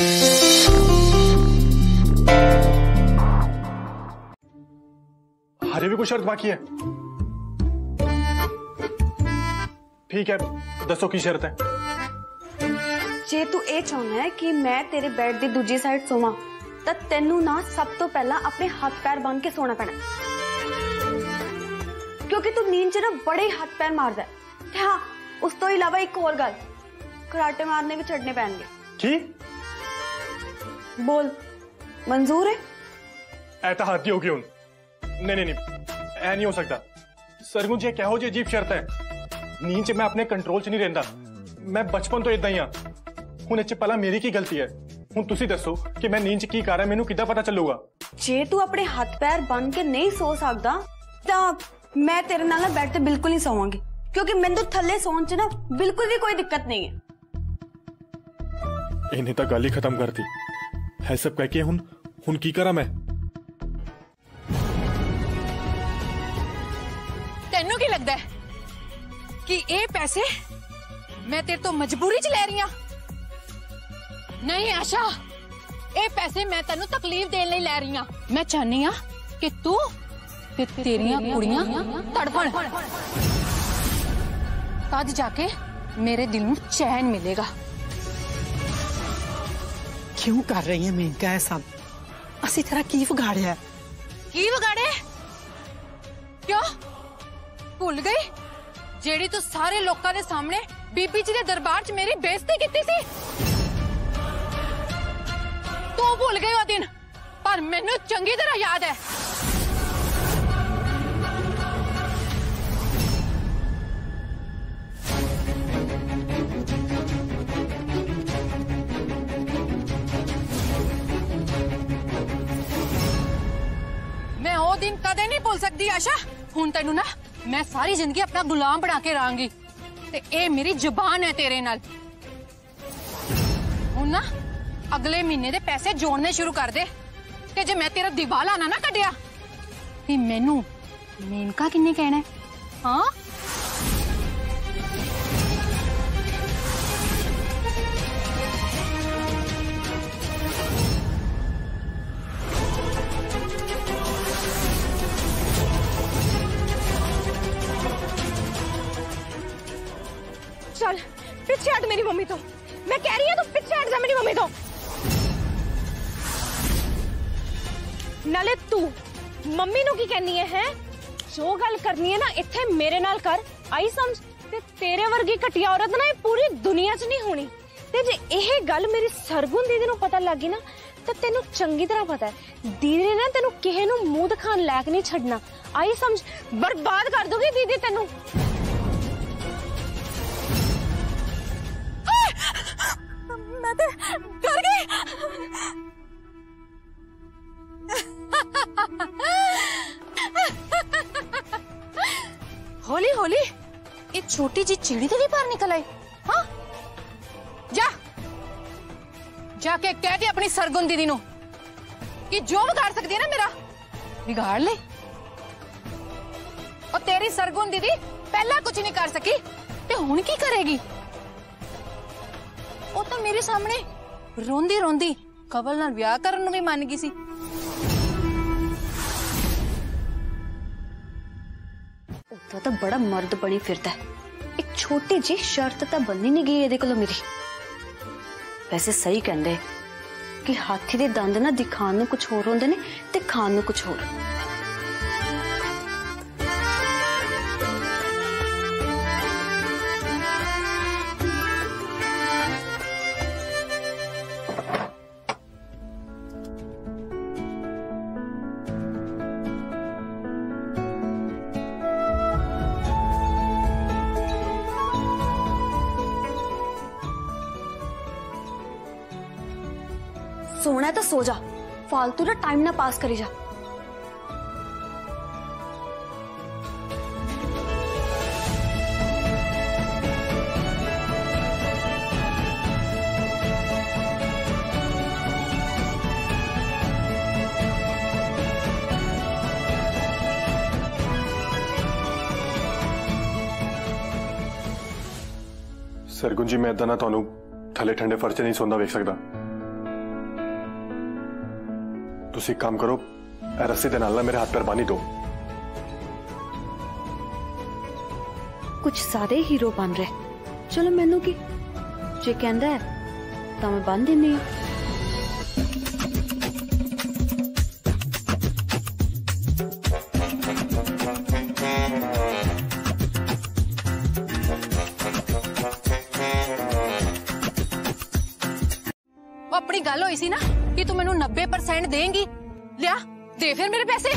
हरे भी कोई शर्त बाकी है? ठीक है, दसो की शर्त है? जे तू ये चाहना है कि मैं तेरे बेड की दूजी साइड सोवा तो तेनू ना सब तो पहला अपने हाथ पैर बांध के सोना पैना, क्योंकि तू नींद च ना बड़े हाथ पैर मारदा है। हाँ, उस तो इलावा एक और गल, कराटे मारने भी छड़ने पैणगे। की? बोल, मंजूर है? ऐता हाथी होगी हुन। नहीं नहीं नहीं, ऐ नहीं हो सकता। सरगुन जी कहो जी अजीब शर्त है। नींद च मैं अपने कंट्रोल च नहीं रहंदा। मैं बचपन तो इदा ही हाँ। हुन इच पहला मेरी की गलती है? हुन तुसी दसो कि मैं नींद च की कर रहा, मैनू किद्दां पता चलूगा? जे तू अपने हाथ पैर बन के नहीं सो सकदा तां मैं तेरे नाल बेड ते बिल्कुल नहीं सोवांगी, क्योंकि मैनू थल्ले सोन च ना बिल्कुल भी कोई दिक्कत नहीं है। इन्हें तो गल ही खत्म कर दी है सब कह के। हुन की करा मैं? तेनू की लगता है कि ये पैसे मैं तेरे तो मजबूरी च ले रही हूं? नहीं आशा, ये पैसे मैं तेनू तकलीफ देने लिए ले रही हूं। मैं चाहनी हूं कि तू ते तेरियां कुड़ियां तड़फण, तद जाके मेरे दिल में चैन मिलेगा। क्यों कर रही है मेनका है सब? असी तेरा की बिगाड़िया? की बिगाड़े? क्यों भूल गई जेड़ी तू सारे लोकां दे सामने बीबी जी दे दरबार च मेरी बेइज्जती कीती सी? तू भूल गई वो दिन, पर मैनू चंगी तरह याद है। मैं वो दिन कदे नहीं भूल सकती आशा। हुन तेनू ना मैं सारी जिंदगी अपना गुलाम बना के रहांगी ते ए मेरी जुबान है तेरे नाल। हुन ना अगले महीने दे पैसे जोड़ने शुरू कर दे ते जे मैं तेरा दिवाला ना कटिया कि मैनू मेनका किन्ने कहना है? हाँ, चल पीछे हट मेरी मम्मी तो। मैं कह रही हूं तू पीछे हट जा मेरी मम्मी तो। नाले तू मम्मी नु की कहनी है? जो गल करनी है ना इत्थे मेरे नाल कर, आई समझ? ते तेरे वर्गी घटिया औरत ना पूरी दुनिया च नहीं होनी। ते जे यह गल मेरी सरगुन दीदी नु पता लगी ना तो तेनू चंगी तरह पता है दीदी ने ना तेनू किहे नु मुंह दिखाण लायक नहीं छड़ना। आई समझ? बर्बाद कर दोगी दीदी तेनू। मैं तो डर गई। होली होली एक छोटी जी चिड़ी तो भी बाहर निकल आई। हाँ, जाके कह दे अपनी सरगुन दीदी नु कि जो बिगाड़ सकती है ना मेरा बिगाड़ ले। और तेरी सरगुन दीदी पहला कुछ नहीं कर सकी ते हुन की करेगी? वो तो मेरे सामने रोंदी रोंदी कवल नाल ब्याह करन भी मान गई सी। तो बड़ा मर्द बनी फिरता है। एक छोटी जी शर्त तो बननी नहीं गई ये कोलों मेरी। वैसे सही कहंदे कि हाथी दे दंद ना दिखाण नूं कुछ होर होंदे ने ते खाण नूं कुछ होर। सोना है तो सो जा, फालतू ना टाइम ना पास करी जा। सरगुन जी मैं इदा ना थानू थले ठंडे फर्श नहीं सोंदा वेख सकदा। तुसी काम करो, रस्सी दे नाल ना मेरे हाथ पैर बानी दो। कुछ ज्यादा ही हीरो बन रहे। चलो मैनू की जे कहंदा है तां मैं बन दिन्नी हां। अपनी गल होई सी ना कि तू मैनू 90% देंगी, लिया दे फिर मेरे पैसे।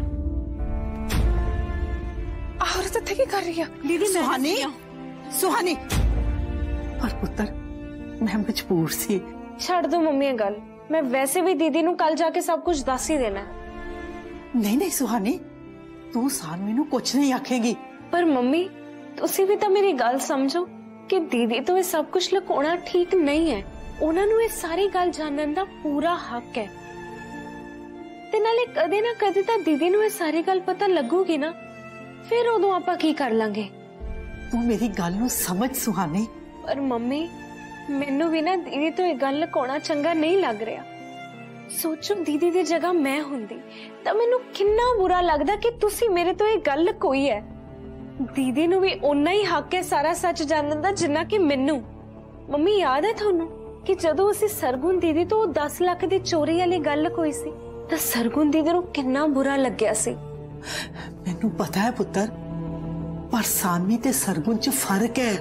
औरत इत्थे की कर रही है? दीदी सुहानी, सुहानी। पर पुत्र मैं मजबूर सी। छड़ दो मम्मी ये गल, मैं वैसे भी दीदी नू कल जाके सब कुछ दस ही देना है। नहीं नहीं सुहानी, तू सानवी नू कुछ नहीं आखेगी। पर मम्मी तुसी भी तो मेरी गल समझो कि दीदी तो ये सब कुछ लुकाना ठीक नहीं है। ਉਹਨਾਂ ਨੂੰ ਇਹ ਸਾਰੀ ਗੱਲ ਜਾਣਨ ਦਾ ਪੂਰਾ ਹੱਕ ਹੈ ਤੇ ਨਾਲੇ ਕਦੇ ਨਾ ਕਦੇ ਤਾਂ ਦੀਦੀ ਨੂੰ ਇਹ ਸਾਰੀ ਗੱਲ ਪਤਾ ਲੱਗੂਗੀ ਨਾ, ਫਿਰ ਉਦੋਂ ਆਪਾਂ ਕੀ ਕਰ ਲਾਂਗੇ। ਤੂੰ ਮੇਰੀ ਗੱਲ ਨੂੰ ਸਮਝ ਸੁਹਾਨੀ। ਪਰ ਮੰਮੀ ਮੈਨੂੰ ਵੀ ਨਾ ਦੀਦੀ ਤੋਂ ਇਹ ਗੱਲ ਲੁਕਾਉਣਾ ਚੰਗਾ ਨਹੀਂ ਲੱਗ ਰਿਹਾ। ਸੋਚੋ ਦੀਦੀ ਦੀ ਜਗ੍ਹਾ ਮੈਂ ਹੁੰਦੀ ਤਾਂ ਮੈਨੂੰ ਕਿੰਨਾ ਬੁਰਾ ਲੱਗਦਾ ਕਿ ਤੁਸੀਂ ਮੇਰੇ ਤੋਂ ਇਹ ਗੱਲ ਲੁਕਾਈ ਹੈ। ਦੀਦੀ ਨੂੰ ਵੀ ਓਨਾ ਹੀ ਹੱਕ ਹੈ ਸਾਰਾ ਸੱਚ ਜਾਣਨ ਦਾ ਜਿੰਨਾ ਕਿ ਮੈਨੂੰ। ਮੰਮੀ ਯਾਦ ਹੈ ਤੁਹਾਨੂੰ कि जदों असीं सरगुण दीदी तो 10 लाख दी चोरी वाली गल कोई सी तां सरगुण दीदी नूं किन्ना बुरा लग्या सी। मैनूं पता है पुत्र, पर सानवी ते सरगुण च फर्क है।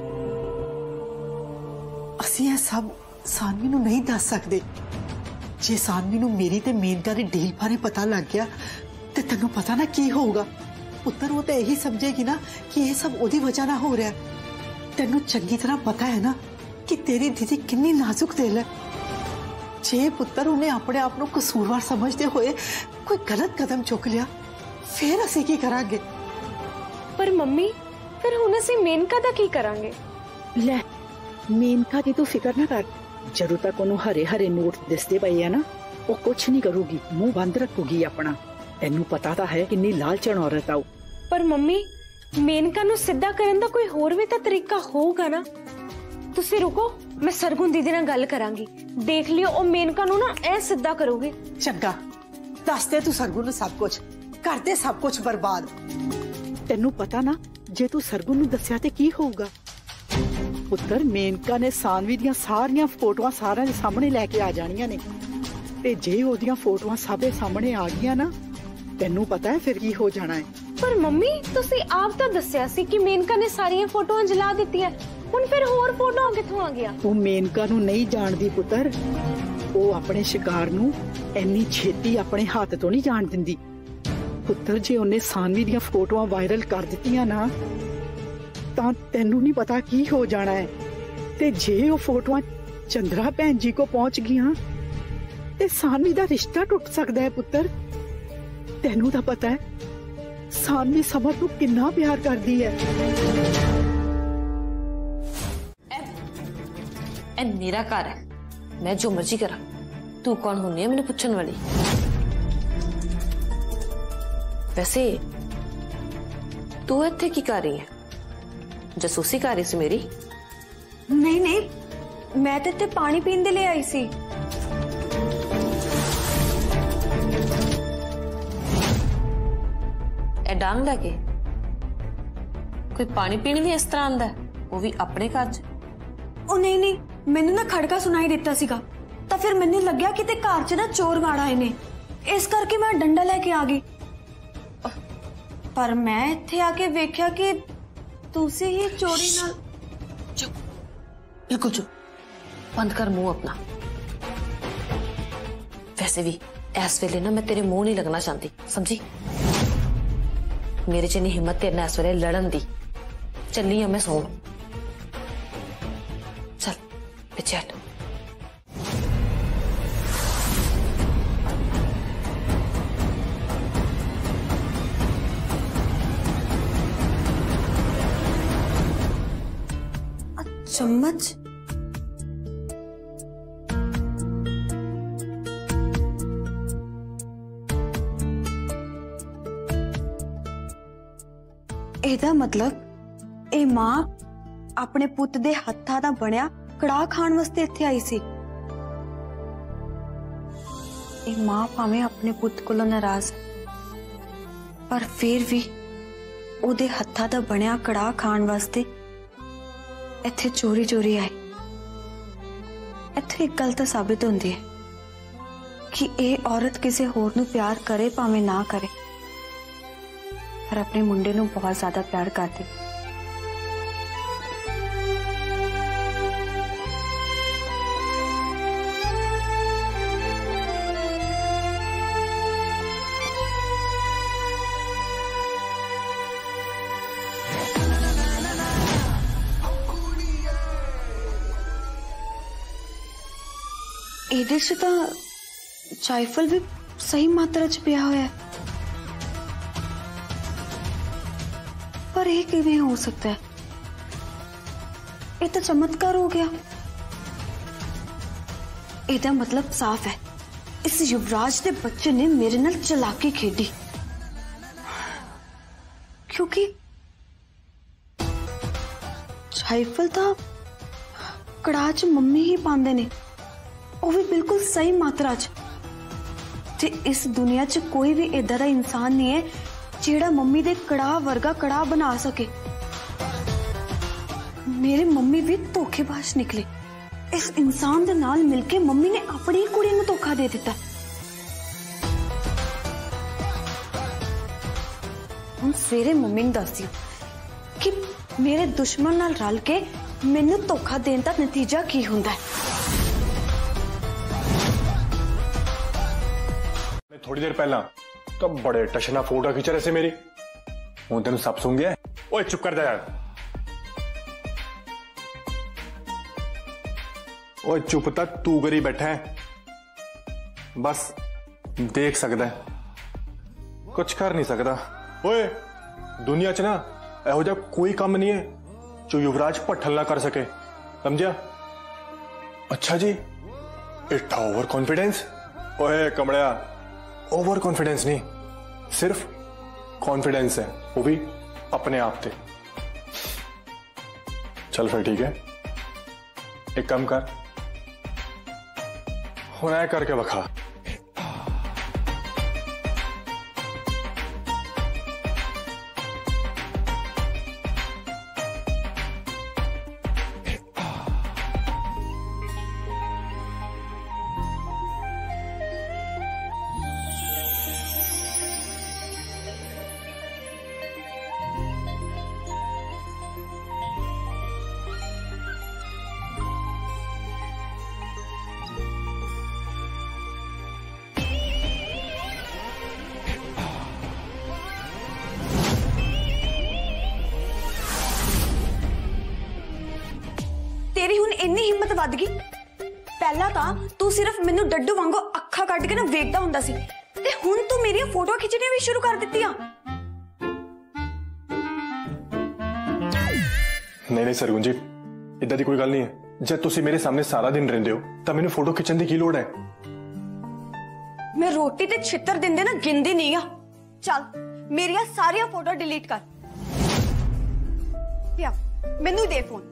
असीं ये सब सानवी नूं नहीं दस सकदे। जे सानवी नूं मेरी ते मेनका दी डील बारे पता लग गया ते तैनूं पता ना की होगा। पुत्र वो तो यही समझेगी ना कि ये सब ओदी वजह ना हो रहा है। तैनूं चंगी तरह पता है ना कि तेरी दीदी कितनी नाजुक दिल है। जे पुत्र उन्हें अपने आप को कसूरवार समझते हुए कोई गलत कदम चुक लिया फिर असी की करांगे। पर मम्मी फिर हुण असी मेनका दा की करांगे? ले मेनका दी तू फिक्र ना कर, जदों तक ओनू हरे हरे नोट दिसदे पए है ना वो कुछ नहीं करूगी, मुंह बंद रखूगी अपना। तेनू पता तो है कितनी लालचन औरत आऊ। पर मम्मी मेनका नू सिद्धा करन दा कोई होर भी तां तरीका होगा ना। तुसी रुको, मैं सरगुण दीदी नाल गल करांगी, देख लियो ओ मेनका नू ना ऐ सिद्धा करोगे। चंगा दस दे तू सरगुण नू सब कुछ, कर दे सब कुछ बर्बाद। तेनू पता ना जे तू सरगुण नू दस्या ते की होऊगा। पुत्र मेनका ने सानवी दियां सारियां फोटोआं सारियां दे सामने लेके आ जानियां ने ते जे ओदियां फोटोआं सबे सामने आ गईयां ना तेनू पता है फिर की हो जाना है। पर मम्मी तुसी आप तां दस्या सी कि मेनका ने सारियां फोटोआं जला दित्तियां, हुण फिर होर फोटो कित्थों आ गया? तू मेनका नू नहीं जानदी पुत्र, वो अपने शिकार नू इन्नी छेती अपने हाथ तो नहीं जान दिंदी। पुत्र जे उन्हें सानवी दियां फोटोआं वायरल कर दित्तियां ना तां तेनू नहीं पता की हो जाना है। ते जे वो फोटोआं चंद्रा भैन जी को पहुंच गईयां ते सानवी दा रिश्ता टुट सकदा है। पुत्र तेनू दा पता है सानवी समर नू किन्ना प्यार करदी है। ए मेरा घर है, मैं जो मर्जी करा। तू कौन होनी है मैंने पूछन वाली? वैसे तू इत्थे की कर रही है? जसूसी कर रही सी मेरी? नहीं नहीं मैं तो इत्थे पानी पीन दे ले आई सी। ए डांग लैके कोई पानी पीने भी इस तरह आंदा है, वो भी अपने घर च? ओ नहीं नहीं मैनू ना खड़का सुनाई दिता सीगा तां फिर मैनू लग्या कि ते घर च ना चोर वाड़ आए ने, इस करके मैं डंडा लेके आ गई। पर मैं इत्थे आके वेख्या कि तुसी ही चोरी नाल। चुप, बिल्कुल चुप, बंद कर मुंह अपना। वैसे भी इस वेले ना मैं तेरे मुंह नहीं लगना चाहती, समझी? मेरे च नहीं हिम्मत तेरे नाल इस वेले लड़न दी। चली आ मैं सौण, चल पिछे हट। चम्मच ਇਹਦਾ ਮਤਲਬ ਇਹ ਮਾਂ ਆਪਣੇ ਪੁੱਤ ਦੇ ਹੱਥਾਂ ਦਾ ਬਣਿਆ ਕੜਾਹ ਖਾਣ ਵਾਸਤੇ ਇੱਥੇ ਆਈ ਸੀ। ਇਹ ਮਾਂ ਭਾਵੇਂ ਆਪਣੇ ਪੁੱਤ ਕੋਲੋਂ ਨਾਰਾਜ਼ ਪਰ ਫਿਰ ਵੀ ਉਹਦੇ ਹੱਥਾਂ ਦਾ ਬਣਿਆ ਕੜਾਹ ਖਾਣ ਵਾਸਤੇ ਇੱਥੇ ਚੋਰੀ ਚੋਰੀ ਆਈ। ਇੱਥੇ ਇੱਕ ਗੱਲ ਤਾਂ ਸਾਬਿਤ ਹੁੰਦੀ ਹੈ ਕਿ ਇਹ ਔਰਤ ਕਿਸੇ ਹੋਰ ਨੂੰ ਪਿਆਰ ਕਰੇ ਭਾਵੇਂ ਨਾ ਕਰੇ ਪਰ ਆਪਣੇ ਮੁੰਡੇ ਨੂੰ ਬਹੁਤ ਜ਼ਿਆਦਾ ਪਿਆਰ ਕਰਦੀ। ਇਹਦੇ 'ਚ ਤਾਂ ਜਾਇਫਲ ਵੀ ਸਹੀ ਮਾਤਰਾ 'ਚ ਪਿਆ ਹੋਇਆ ਹੈ ਪਰ ਇਹ ਕਿਵੇਂ ਹੋ ਸਕਦਾ ਹੈ? ਇਹ ਤਾਂ ਚਮਤਕਾਰ ਹੋ ਗਿਆ। ਇਹਦਾ ਮਤਲਬ ਸਾਫ਼ ਹੈ ਇਸ युवराज ਦੇ ਬੱਚੇ ਨੇ ਮੇਰੇ ਨਾਲ ਚਲਾਕੀ ਖੇਡੀ ਕਿਉਂਕਿ ਜਾਇਫਲ ਤਾਂ ਕੜਾਹ 'ਚ ਮੰਮੀ ਹੀ ਪਾਉਂਦੇ ਨੇ ਉਹ ਵੀ ਬਿਲਕੁਲ ਸਹੀ ਮਾਤਰਾ 'ਚ ਤੇ ਇਸ ਦੁਨੀਆ 'ਚ ਕੋਈ ਵੀ ਇਦਾਂ ਦਾ ਇਨਸਾਨ ਨਹੀਂ ਹੈ ਜਿਹੜਾ ਮੰਮੀ ਦੇ ਕੜਾਹ ਵਰਗਾ ਕੜਾਹ ਬਣਾ ਸਕੇ। ਮੇਰੇ ਮੰਮੀ ਵੀ ਧੋਖੇਬਾਜ਼ ਨਿਕਲੇ। ਇਸ ਇਨਸਾਨ ਦੇ ਨਾਲ ਮਿਲ ਕੇ ਮੰਮੀ ਨੇ ਆਪਣੀ ਕੁੜੀ ਨੂੰ ਧੋਖਾ ਦੇ ਦਿੱਤਾ। ਹੁਣ ਸਵੇਰੇ ਮੰਮੀ ਨੂੰ ਦੱਸਿਓ ਕਿ ਮੇਰੇ ਦੁਸ਼ਮਣ ਨਾਲ ਰਲ ਕੇ ਮੈਨੂੰ ਧੋਖਾ ਦੇਣ ਦਾ ਨਤੀਜਾ ਕੀ ਹੁੰਦਾ ਹੈ। थोड़ी देर पहला तो बड़े टशना फोटो खींचा रहे मेरी हूं तेन सब सुन गया। ओए चुप कर जा यार। ओए चुप तक तू करी बैठा है बस देख सकता है कुछ कर नहीं सकता। ओए दुनिया च ना एहो जा कोई काम नहीं है जो युवराज भट्ठल ना कर सके समझा। अच्छा जी इतना ओवर कॉन्फिडेंस। ओए कमड़िया ओवर कॉन्फिडेंस नहीं सिर्फ कॉन्फिडेंस है वो भी अपने आप पे। चल फिर ठीक है एक काम कर हुन ऐ करके बखा। तेरी हुन इन्नी हिम्मत वध गई। पहला तां तू सिर्फ मैनू डड्डू वांगू अखा कट के ना वेखदा हुंदा सी ते हुन तू मेरी फोटो खिंचनी भी शुरू कर दित्तियां। नहीं नहीं सरगुण जी इदां दी कोई गल नहीं है। जब तुसी मेरे सामने सारा दिन रहिंदे हो तां मैनू फोटो खिंचण दी की लोड़ है। मैं रोटी ते छित्तर दिंदे ना गिनदी नहीं आ। चल मेरिया सारिया फोटो डिलीट कर। पिया मैनू दे फोन।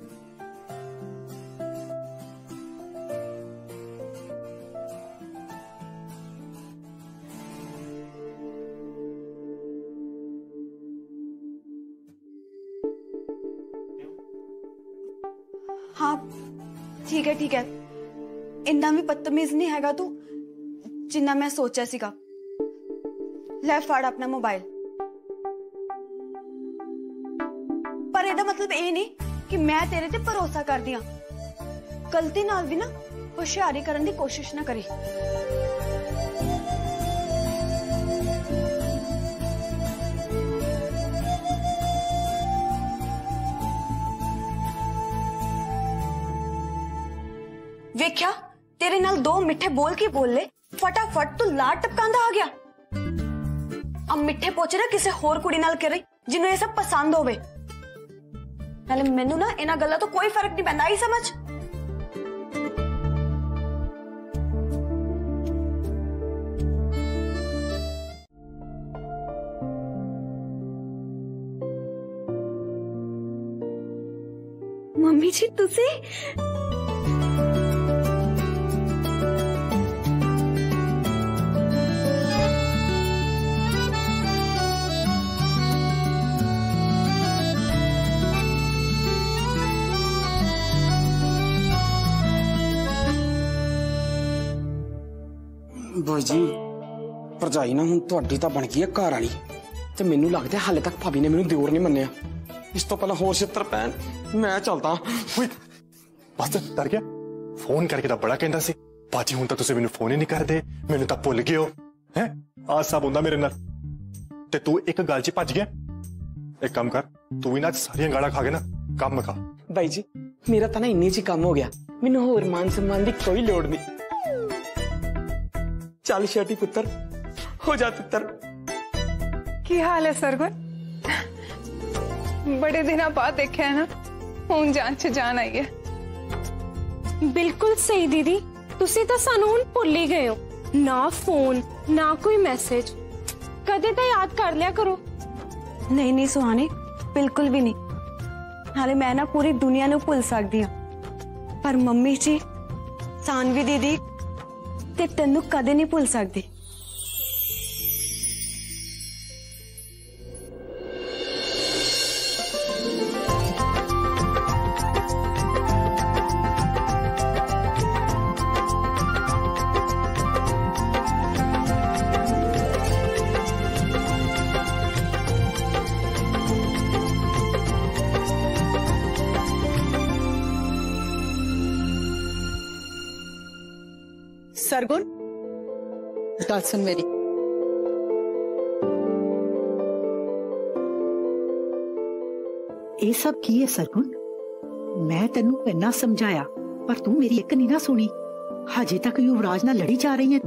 हाँ ठीक है इन्ना भी बदतमीज नहीं हैगा तू जिन्ना मैं सोचा सीगा। ले फड़ अपना मोबाइल। पर एदा मतलब ये नहीं कि मैं तेरे ते भरोसा कर दिया। गलती नाल भी ना होशियारी करने की कोशिश ना करी। वेख्या तेरे नाल दो मिठे बोल के बोल ले फटाफट तू लाड टपकांदा आ गया। अब मिठे पोचे ना किसी होर कुड़ी नाल करे जिन्हों ये सब पसंद होवे। नाले मैनू ना इना गल्लां तो कोई फर्क नहीं पैंदा। आई समझ। मम्मी जी तुसी ਬਾਈ ਜੀ ਭਰਜਾਈ ਨਾ ਹੁਣ ਤੁਹਾਡੀ ਤਾਂ ਬਣ ਗਈ ਹੈ ਘਰ ਵਾਲੀ ਤੇ ਮੈਨੂੰ ਲੱਗਦਾ ਹਾਲੇ ਤੱਕ ਭਾਬੀ ਨੇ ਮੈਨੂੰ ਦਿਓਰ ਨਹੀਂ ਮੰਨਿਆ। ਇਸ ਤੋਂ ਪਹਿਲਾਂ ਹੋਰ ਛਿੱਤਰ ਪੈਣ, ਮੈਂ ਚੱਲਦਾ। ਬਸ ਡਰ ਗਿਆ। ਫੋਨ ਕਰਕੇ ਤਾਂ ਬੜਾ ਕਹਿੰਦਾ ਸੀ ਬਾਜੀ ਹੁਣ ਤਾਂ ਤੁਸੀਂ ਮੈਨੂੰ ਫੋਨ ਹੀ ਨਹੀਂ ਕਰਦੇ, ਮੈਨੂੰ ਤਾਂ ਭੁੱਲ ਗਏ ਹੋ ਹੈ। ਆ ਸਭ ਹੁੰਦਾ ਮੇਰੇ ਨਾਲ ਤੇ ਤੂੰ ਇੱਕ ਗੱਲ 'ਚ ਭੱਜ ਗਿਆ। ਇੱਕ ਕੰਮ ਕਰ, ਤੂੰ ਵੀ ਨਾ ਸਾਰੀਆਂ ਗਾਲਾਂ ਖਾ ਕੇ ਨਾ ਕੰਮ ਖਾ। ਬਾਈ ਜੀ ਮੇਰਾ ਤਾਂ ਨਾ ਇੰਨੇ 'ਚ ਹੀ ਕੰਮ ਹੋ ਗਿਆ, ਮੈਨੂੰ ਹੋਰ ਮਾਨ सम्मान ਦੀ ਕੋਈ ਲੋੜ ਨਹੀਂ। ਚੱਲ ਛੇਤੀ ਪੁੱਤਰ ਹੋ ਜਾ ਤਿੱਤਰ। ਕੀ ਹਾਲ ਹੈ ਸਰਗੁਣ? ਬੜੇ ਦਿਨਾਂ ਬਾਅਦ ਦੇਖਿਆ ਹੈ ਨਾ, ਹੁਣ ਜਾਨ 'ਚ ਜਾਨ ਆਈ ਹੈ। ਬਿਲਕੁਲ ਸਹੀ ਦੀਦੀ, ਤੁਸੀਂ ਤਾਂ ਸਾਨੂੰ ਹੁਣ ਭੁੱਲ ਹੀ ਗਏ ਹੋ। ਨਾ ਫੋਨ ਨਾ ਕੋਈ ਮੈਸੇਜ, ਕਦੇ ਤਾਂ ਯਾਦ ਕਰ ਲਿਆ ਕਰੋ। नहीं नहीं सुहानी, बिल्कुल भी नहीं। हाले मैं ना पूरी दुनिया नू भुल सकदी हां, पर मम्मी जी, सानवी दीदी ते तैनू कदे नहीं भुल सकदी। सरगुण गल सुन मेरी, ये सब की है सरगुण? मैं तेनू इन्ना समझाया पर तू मेरी एक नहीं ना सुनी। हजे तक युवराज नाल लड़ी जा रही है।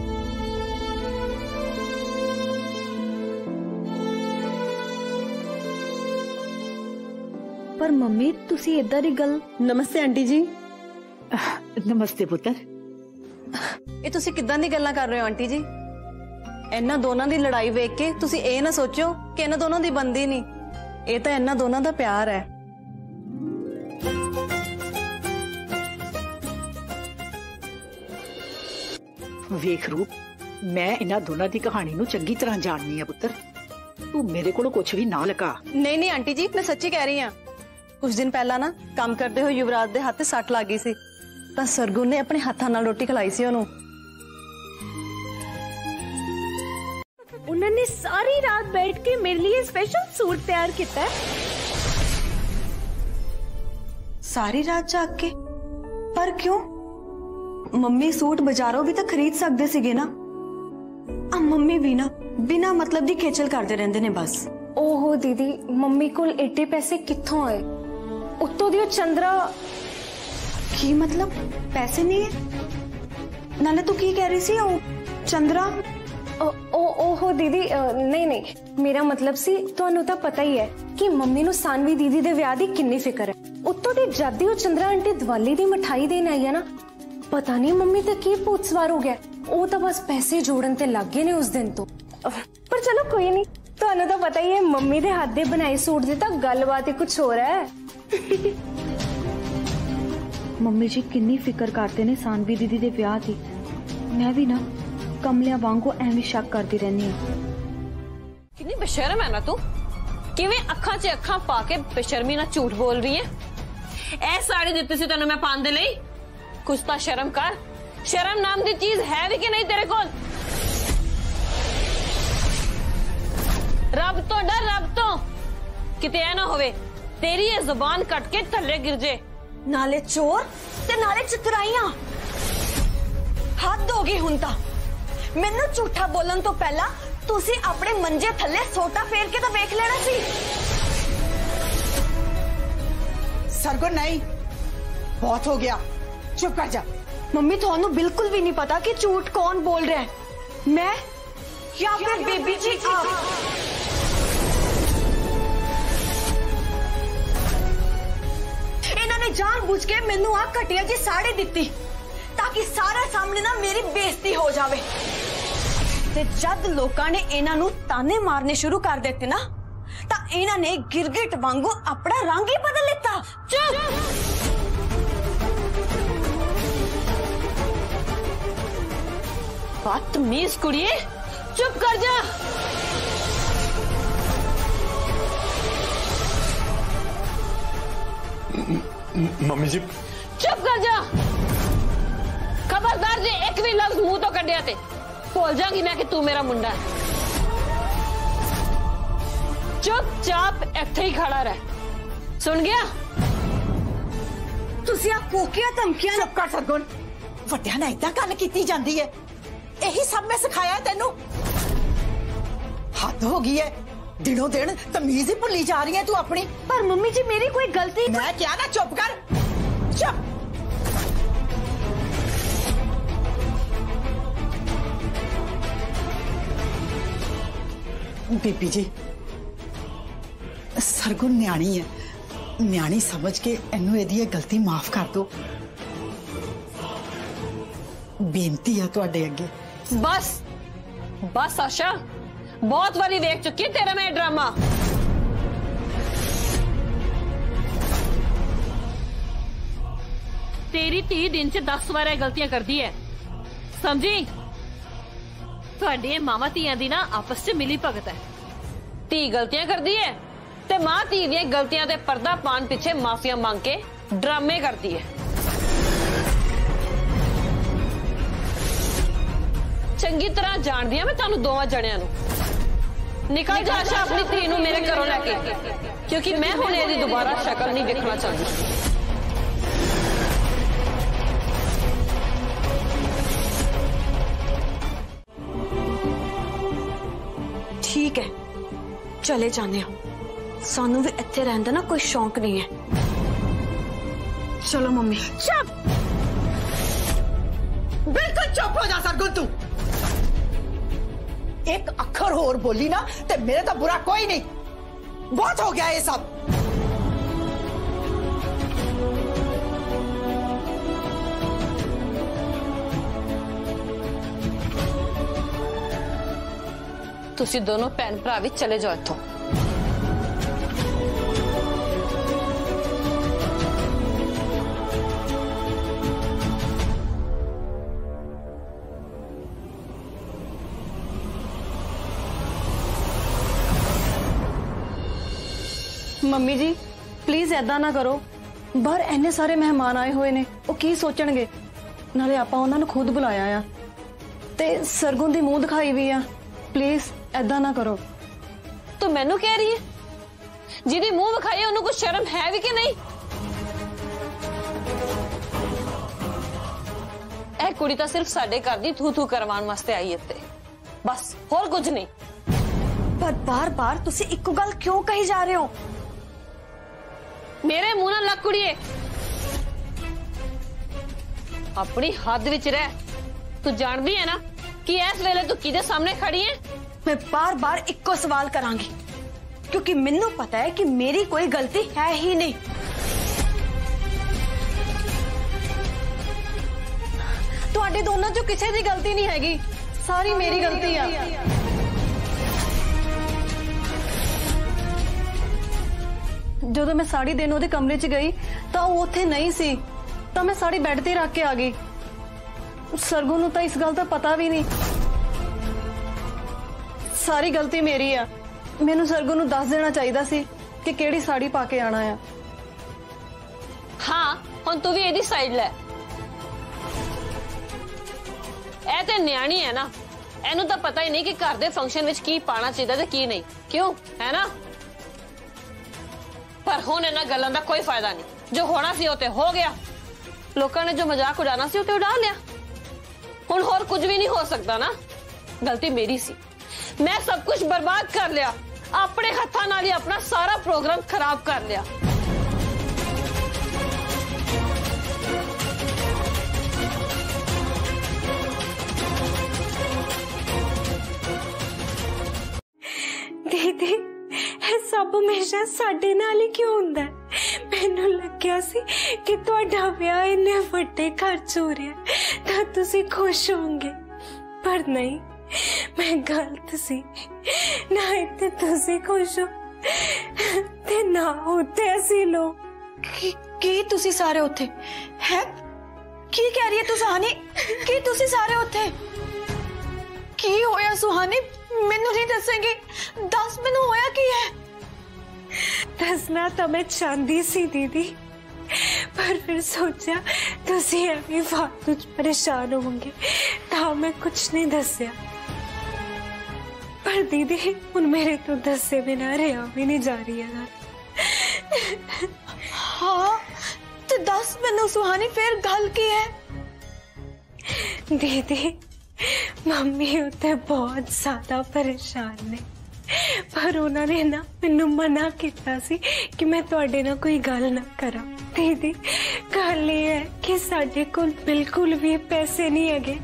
पर मम्मी तुसी इदां दी गल। नमस्ते आंटी जी। नमस्ते पुत्र। ਇਹ ਤੁਸੀਂ ਕਿੱਦਾਂ ਦੀ ਗੱਲਾਂ ਕਰ ਰਹੇ ਹੋ ਆਂਟੀ ਜੀ? ਇਹਨਾਂ ਦੋਨਾਂ ਦੀ ਲੜਾਈ ਵੇਖ ਕੇ ਤੁਸੀਂ ਇਹ ਨਾ ਸੋਚਿਓ ਕਿ ਇਹਨਾਂ ਦੋਨਾਂ ਦੀ ਬੰਦੀ ਨਹੀਂ, ਇਹ ਤਾਂ ਇਹਨਾਂ ਦੋਨਾਂ ਦਾ ਪਿਆਰ ਹੈ। ਵੇਖ रूप, मैं इन्हां दोनों की कहानी नू चंगी तरह जाननी है पुत्र। तू मेरे कोलों कुछ भी ना लगा। नहीं नहीं आंटी जी, मैं सच्ची कह रही हूँ। कुछ दिन पहला ना काम करते हुए युवराज दे हाथ ते सट लग गई सी, तां सरगुण ने अपने हाथां नाल रोटी खिलाई सी ओनू। उन्होंने सारी रात बैठ के मेरे लिए स्पेशल सूट तैयार किया है। सारी रात जाग के? पर क्यों? मम्मी सूट बाजारों भी तो खरीद सकते सीगे ना। आ मम्मी भी ना बिना मतलब दी खेचल करते रहंदे ने बस। ओहो दीदी, मम्मी कोल एडे पैसे कित्थों आए? उत्तों दी चंद्रा। की मतलब पैसे नहीं है? नाले तू की कह रही सी ओ चंद्रा? ओहो दीदी, नहीं नहीं, मेरा मतलब सी तुहानू तां पता ही है कि मम्मी नू सानवी दीदी दे विआह दी किन्नी फिक्र है। उत्तों दी जद दी ओ चंद्रा आंटी दिवाली दी मिठाई देन आई है ना, पता नहीं मम्मी ते की भूत सवार हो गया। वो तो बस पैसे जोड़न ते लग गए ने उस दिन तो। पर चलो कोई नहीं, तुहानू तो पता ही है मम्मी दे हाथ दे बनाए सूट दी तां गलबात ही कुछ हो रहा है। मम्मी जी किन्नी फिक्र करते ने सानवी दीदी दे विआह दी। मैं भी ना कमलिया वांगू एवं शक करती रहनी हूं। कितनी बेशर्म है ना तू, किवें अखां च अखां पा के बेशर्मी ना झूठ बोल रही है। ए साड़ी दित्ती सी तैनूं मैं पाउण दे लई, कुछ तो शर्म कर। शर्म नाम दी चीज है भी कि नहीं तेरे कोल? रब तो डर, रब तो किते ऐ ना होवे तेरी ये जुबान कट के थल्ले गिर जे। नाले चोर ते नाले चतुराइयां। हद हो गई हुण तां। मैनू झूठा बोलन तो पहला तुसी अपने मंजे थल्ले सोटा फेर के तो वेख लेना सी। सरगुण नहीं, बहुत हो गया, चुप कर जा। मम्मी थानू बिल्कुल भी नहीं पता कि झूठ कौन बोल रहा है, मैं या फिर बेबी जी आप। इन्होंने जानबूझ के मैनू आ घटिया जी साड़ी दित्ती ताकि सारे सामने ना मेरी बेइज्जती हो जावे। ते जद लोकां ने इन्हां नू ताने मारने शुरू कर देते ना, तां इन्हां ने गिरगिट वांगू अपना रंग ही बदल लेता। चुप। बदतमीज कुड़िए, चुप कर जा। मम्मी जी चुप कर जा। खबरदार जी एक एक भी लफ्ज मुंह तो कढ़िया ते भूल जाऊंगी मैं कि तू मेरा मुंडा है। चुपचाप इत्थे ही खड़ा रह, सुन गया? तुसी आ कोकिया धमकियां चुप कर सरगुण। वड्डियां नाल इदां गल कीती जांदी है, यही सब मैं सिखाया तेनू। हद हो गई है, दिनों दिन तमीज ही भुली जा रही है तू अपनी। पर मम्मी जी मेरी कोई गलती। मैं क्या ना, चुप कर, चुप। बीबी जी, सरगुण न्याणी है, न्याणी समझ के इनू एदी गलती माफ कर दो। बेनती है तुहाडे अगे। बस बस आशा, बहुत बारी देख चुकी है तेरा मैं ड्रामा। तेरी 30 दिन च 10 बार गलतियां कर दी है, समझी? तुहाडी मामा धीआं दी ना आपस च मिली भगत है। धी गलतियां कर दी है ते मां धी दी गलतियां ते पर्दा पान पीछे माफिया मांग के ड्रामे करती है। चंगी तरह जानदी मैं तुहानू दोवां जणियां नू। निकल जा आशा अपनी धी नू मेरे घरों लैके, क्योंकि मैं हुण इहदी दोबारा शक्ल नहीं देखना चाहती। ठीक है, चले जाने हो। सानू भी इत्थे रहने का ना कोई शौक नहीं है। चलो मम्मी। चुप, बिल्कुल चुप हो जा सरगुण तू। एक अखर होर बोली ना ते मेरे तो बुरा कोई नहीं। बहुत हो गया ये सब। तुसी दोनों भैन भरा भी चले जाओ इत्थों। मम्मी जी प्लीज ऐदा ना करो। बाहर इन्ने सारे मेहमान आए हुए ने, वो की सोचणगे। नाले आपां उन्हां नूं खुद बुलाया आ ते सरगुण दी मूंह दिखाई भी आ। प्लीज ऐदा ना करो। तो मैनू कह रही है, जिहदी मुंह विखाई है उन्होंने कुछ शर्म है भी कि नहीं? ए कुड़ी तो सिर्फ साडे घर दी थू थू करवाण वास्ते आई है इत्ते, बस होर कुछ नहीं। पर बार बार तुसी इक्को गल क्यों कही जा रहे हो? मेरे मुंह नाल लग कुड़िए, अपनी हद विच रह। तू जानदी है ना कि इस वेले तू किदे सामने खड़ी है? मैं बार बार इक्को सवाल करांगी, क्योंकि मैनू पता है कि मेरी कोई गलती है ही नहीं। तुहाडे दोनों चों किसी दी गलती नहीं हैगी, सारी मेरी गलती है। ਜਦੋਂ मैं साड़ी देने ਉਹਦੇ कमरे च गई तो वो ਉੱਥੇ नहीं सी, तो मैं साड़ी बेड ते रख के आ गई। सरगुण ਨੂੰ ਤਾਂ इस गल का पता भी नहीं। सारी गलती मेरी है। मैनू सरगुण ਨੂੰ दस देना चाहिए सी कि केड़ी साड़ी पा के आना है। हाँ हुण तू भी एदी साइड लै। ए ते न्याणी है ना, एनू तो पता ही नहीं कि घर दे फंक्शन विच की पाना चाहिए ते की नहीं, क्यों है ना? पर हुण इन्हां गल्लां दा कोई फायदा नहीं। जो होना सी वो ते हो गया। लोकां ने जो मजाक उड़ाना सी वो ते उड़ा लिया। हुण होर कुछ भी नहीं हो सकता ना। गलती मेरी सी, मैं सब कुछ बर्बाद कर लिया, अपने हत्थां नाल ही अपना सारा प्रोग्राम खराब कर लिया। दीदी सब हमेशा साडे नाल ही क्यों हुंदा है? मैनू लग्या सी कि तुहाडा विआह इन्ने वड्डे घर च हो रहा तां तुसी खुश होंगे, पर नहीं, मैं गलत सी। ना इत्थे तुसी खुश हो ते ना उत्थे असी लोग। की तुसी सारे उत्थे है? की कह रही है तू सुहानी? की तुसी सारे उत्थे? की होया सुहानी? मैनू नहीं दसेंगे? दस मैनू होया की है? दसना तो मैं चाहती सी दीदी, पर फिर सोचा तुसी एवं फालतू परेशान होंगे तो मैं कुछ नहीं दसिया। पर दीदी हुन मेरे तो दसे बिना रहा भी नहीं जा रही है। हाँ तो दस मैनू सुहानी फिर गल की है? दीदी मम्मी उत्ते बहुत ज्यादा परेशान ने, पर उन्होंने ना मैनू मना किया सी कि मैं तुहाडे नाल कोई गल ना करा। दीदी गल ये है कि साडे कोल बिल्कुल भी पैसे नहीं है।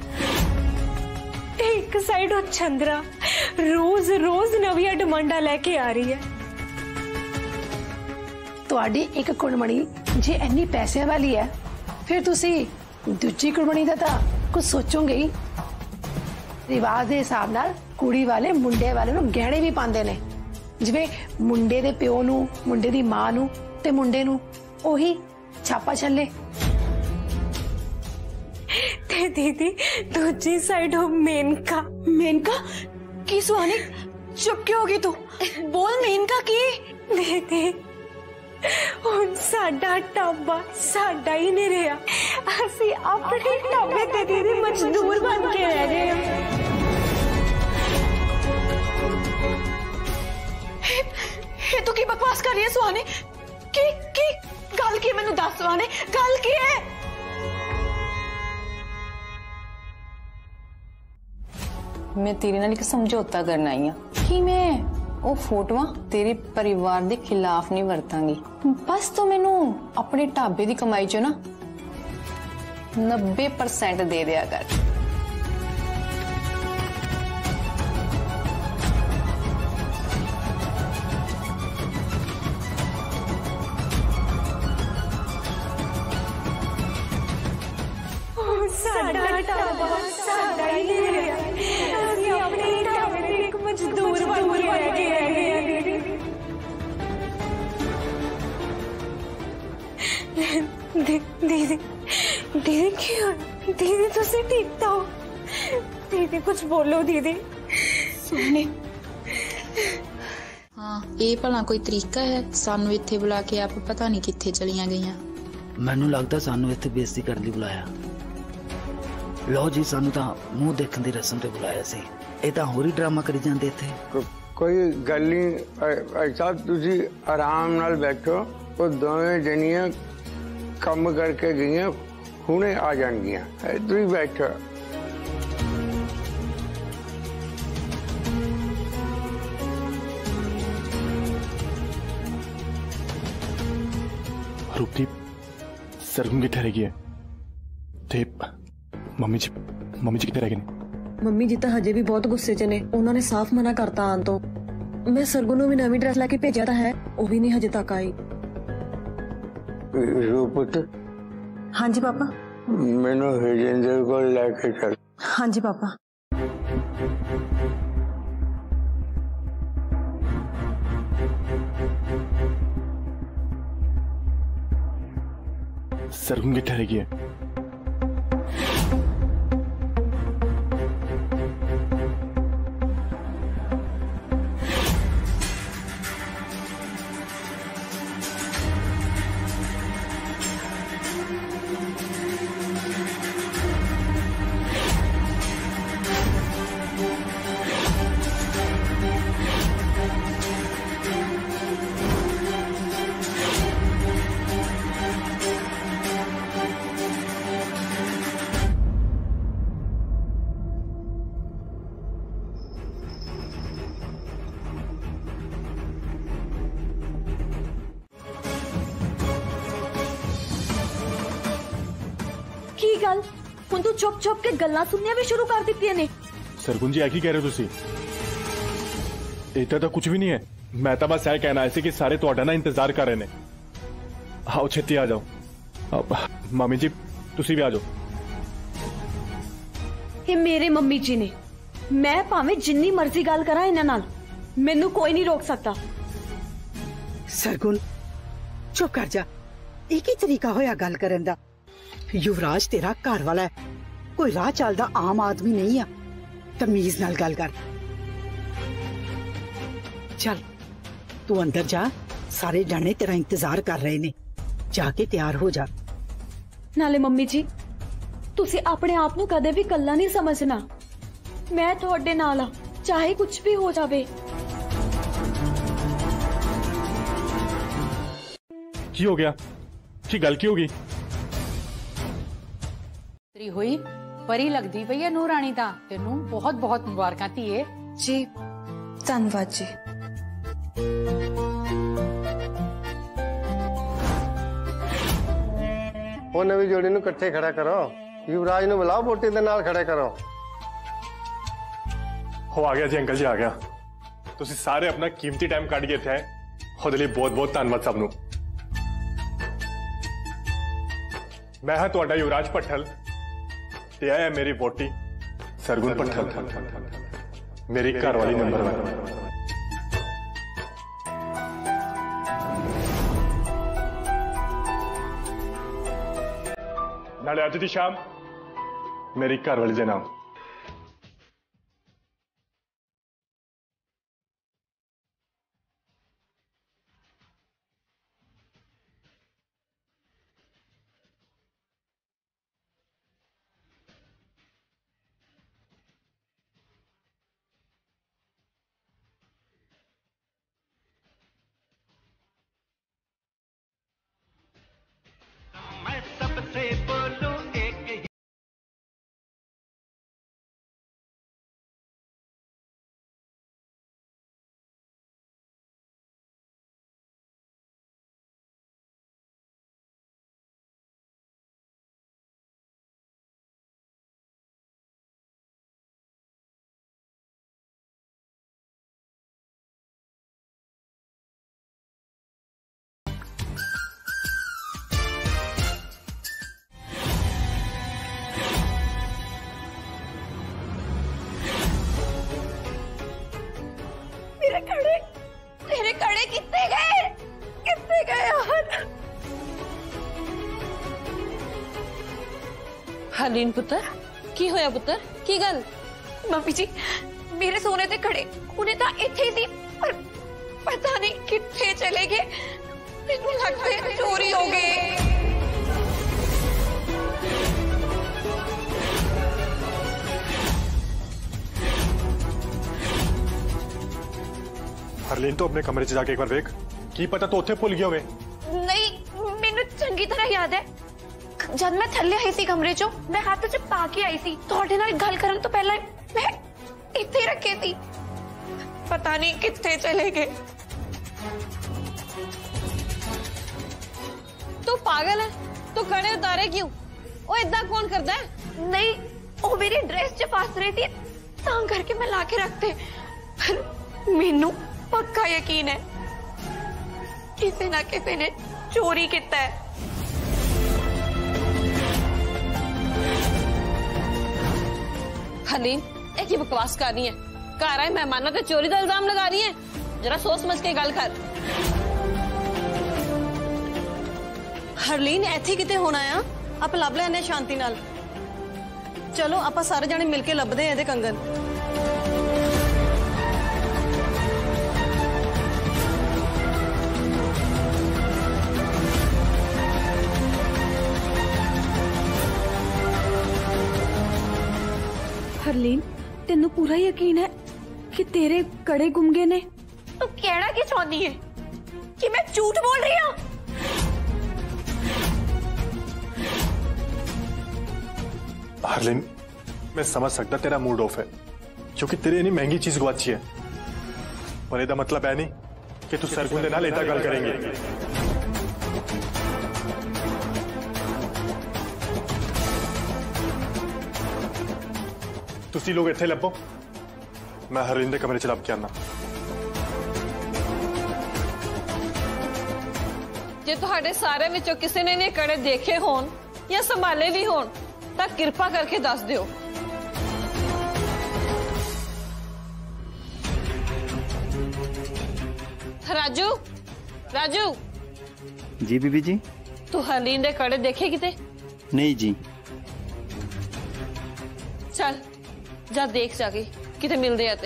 एक साइड चंद्रा रोज रोज नविया डिमांडा लेके आ रही है। तुहाडी एक कुड़मणी जे इन्नी पैसे वाली है फिर तुसी दूजी कुड़मणी दा तां कुछ सोचोगे ही। रिवाज के हिसाब नाल कुड़ी वाले मुंडे वाले नूं गहणे भी पांदे ने, जिवें मुंडे दे प्यो नूं, मुंडे दी मां नूं ते मुंडे नूं ओही छापा छल्ले। ते दीदी दूजी साइड हो मेनका। मेनका की सुहानी चुप क्यों होगी तू? बोल मेनका की। दीदी हुन साडा टाबा साडा ही नहीं रहा, असी अपने टाबे ते दीदी मजदूर बन के रह गए हैं। तू की बकवास कर रही है सुहानी? की गल की मैनू दस सुहानी, गल की है? मैं तेरे नाल एक समझौता करना आई हां कि मैं वो फोटोआं तेरे परिवार के खिलाफ नहीं वरतांगी। बस तो मैनू अपने ढाबे की कमाई चो ना 90% दे दिया कर। साडा टाबा साडा ही नहीं रहा, असी अपने ढाबे ते एक मजदूर बन के रह गए हैं। दीदी दीदी क्यों? दीदी तुसी ठीक तो हो? दीदी कुछ बोलो दीदी। सुने हाँ ये भला कोई तरीका है सानू इत्थे बुला के आप पता नहीं कित्थे चलियां गईयां। मैनू लगता सानू इत्थे बेइज्जती करन लई बुलाया। लो जी सानू तां मुंह देखण दी रस्म ते बुलाया सी, ये तां होर ही ड्रामा करी जांदे इत्थे। कोई गल नहीं ऐसा, तुसी आराम नाल बैठो। वो दोवें जनियां कम करके गईयां, हुणे आ जाणगियां। तुसी बैठो। रूपदीप सरगुन किथे रह गई है? ते मम्मी जी किथे रह गए? मम्मी जी तो हजे भी बहुत गुस्से च ने, उन्होंने साफ मना करता आन तो। मैं सरगुन नूं भी नवी ड्रेस लेके भेजा तो है, वो भी नहीं हजे तक आई। रूपत हाँ जी पापा। मैनू हरिंदर को लेके चल। हाँ जी पापा। सरगुन किथे रह गई है? की गल हुण तू चुप चुप के गल्लां सुननियां भी शुरू कर दित्तियां ने। सरगुन जी की कह रहे हो तुसी? इतना तो कुछ भी नहीं है। मैं तो बस यह कहना ऐसे कि सारे तुहाडा ना इंतजार कर रहे ने। आओ छेती आ जाओ। मामी जी तुसी भी आ जाओ। ये मेरे मम्मी जी ने, मैं भावें जिन्नी मर्जी गल करा इन्हां नाल, मैनू कोई नहीं रोक सकता। सरगुन चुप कर जा, एक ही तरीका होया गल करन दा। युवराज तेरा घर वाला है, कोई राह चलदा आम आदमी नहीं है। तमीज नाल गल कर। चल तू अंदर जा, सारे जाने तेरा इंतजार कर रहे ने, जाके तैयार हो जा। नाले मम्मी जी तुसी अपने आप नू कदे भी कल्ला नहीं समझना। मैं तुहाडे नाल आ, चाहे कुछ भी हो जावे। की हो गया? की गल की होगी? तेरी हुई परी लगदी पई है नूर रानी दा। तेनू बहुत बहुत मुबारकां धीए। जी धन्यवाद जी। वो नवी जोड़ी नू इकट्ठे खड़ा करो। युवराज नू बुलाओ, बोटी दे नाल खड़े करो। हो आ गया जी, अंकल जी आ गया। तुसी सारे अपना कीमती टाइम कट के थे। खुद लिए बहुत बहुत धन्यवाद सबनू। मैं हाँ तुहाडा युवराज भट्टल ते है मेरी वोटी सरगुण भट्टल, मेरी घरवाली नंबर 1। नाले अज दी शाम मेरी घरवाली दे नाम। तेरे कड़े कितने गए? कितने गए यार? हरलीन पुत्र की होया पुत्र, की गल? मम्मी जी मेरे सोने ते कड़े उन्हें तो इत्थे सी, पर पता नहीं कितने चले गए। मैनू लगता है चोरी हो गए। हरलीन तो अपने कमरे च जाके एक बार वेख, की पता तो उत्थे भुल गया होवे। नहीं मैनू चंगी तरह याद है, जब मैं थल्ले आई सी कमरे चो, मैं हाथ च पा के आई सी। तुहाडे नाल गल करन तो पहला मैं इत्थे रखे सी, पता नहीं कितने चले गए। तू पागल है? तू कड़े उतारे क्यों? ओ इतना कौन करता है? नहीं वो मेरी ड्रेस च फस रही थी, तां करके मैं ला के रखते। मैनू पक्का यकीन है किसी ना किसी ने चोरी किया है। हरलीन एक ही बकवास कर रही है। घर आए मेहमानों पे चोरी का इल्जाम लगा रही है। जरा सोच समझ के गल कर। हरलीन इत्थे किते होना आ? आप लभ लैने शांति नाल। चलो आप सारे जने मिलके लभदे हैं कंगन। हरलीन तेनू पूरा यकीन है कि तेरे कड़े गुम गए ने? तू कहना की चाहती है कि मैं झूठ बोल रही हूँ? हरलीन मैं समझ सकता तेरा मूड ऑफ है, क्योंकि तेरे इतनी महंगी चीज गुआची है, पर ਇਹਦਾ मतलब है नहीं कि तू सरगुण दे नाल इतना गल करेंगे। तुसी लोग इत्थे लभो, मैं हरलीन दे कमरे च लभ के आना। जे तुहाडे सारे विचों किसी ने इन्हें कड़े देखे होन या संभाले भी होन तां कृपा करके दस दियो। राजू, राजू। जी बीबी जी। तू हरलीन दे कड़े देखे किते? नहीं जी। चल जा देख जाके किते मिलते आते।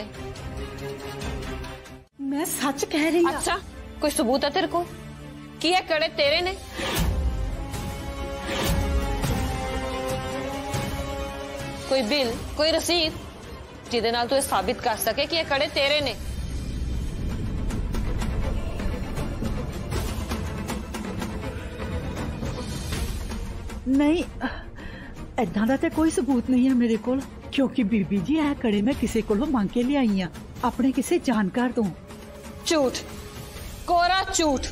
मैं सच कह रही हूं। अच्छा कोई सबूत है तेरे को कि ये कड़े तेरे ने? कोई बिल, कोई रसीद जिहदे नाल तू साबित कर सके कि ये कड़े तेरे ने? नहीं, ऐदां दा ते कोई सबूत नहीं है मेरे कोल, क्योंकि बीबी जी यह कड़े मैं किसी कोलों मांग के लियाई हां, अपने किसी जानकार तो। झूठ, कोरा झूठ।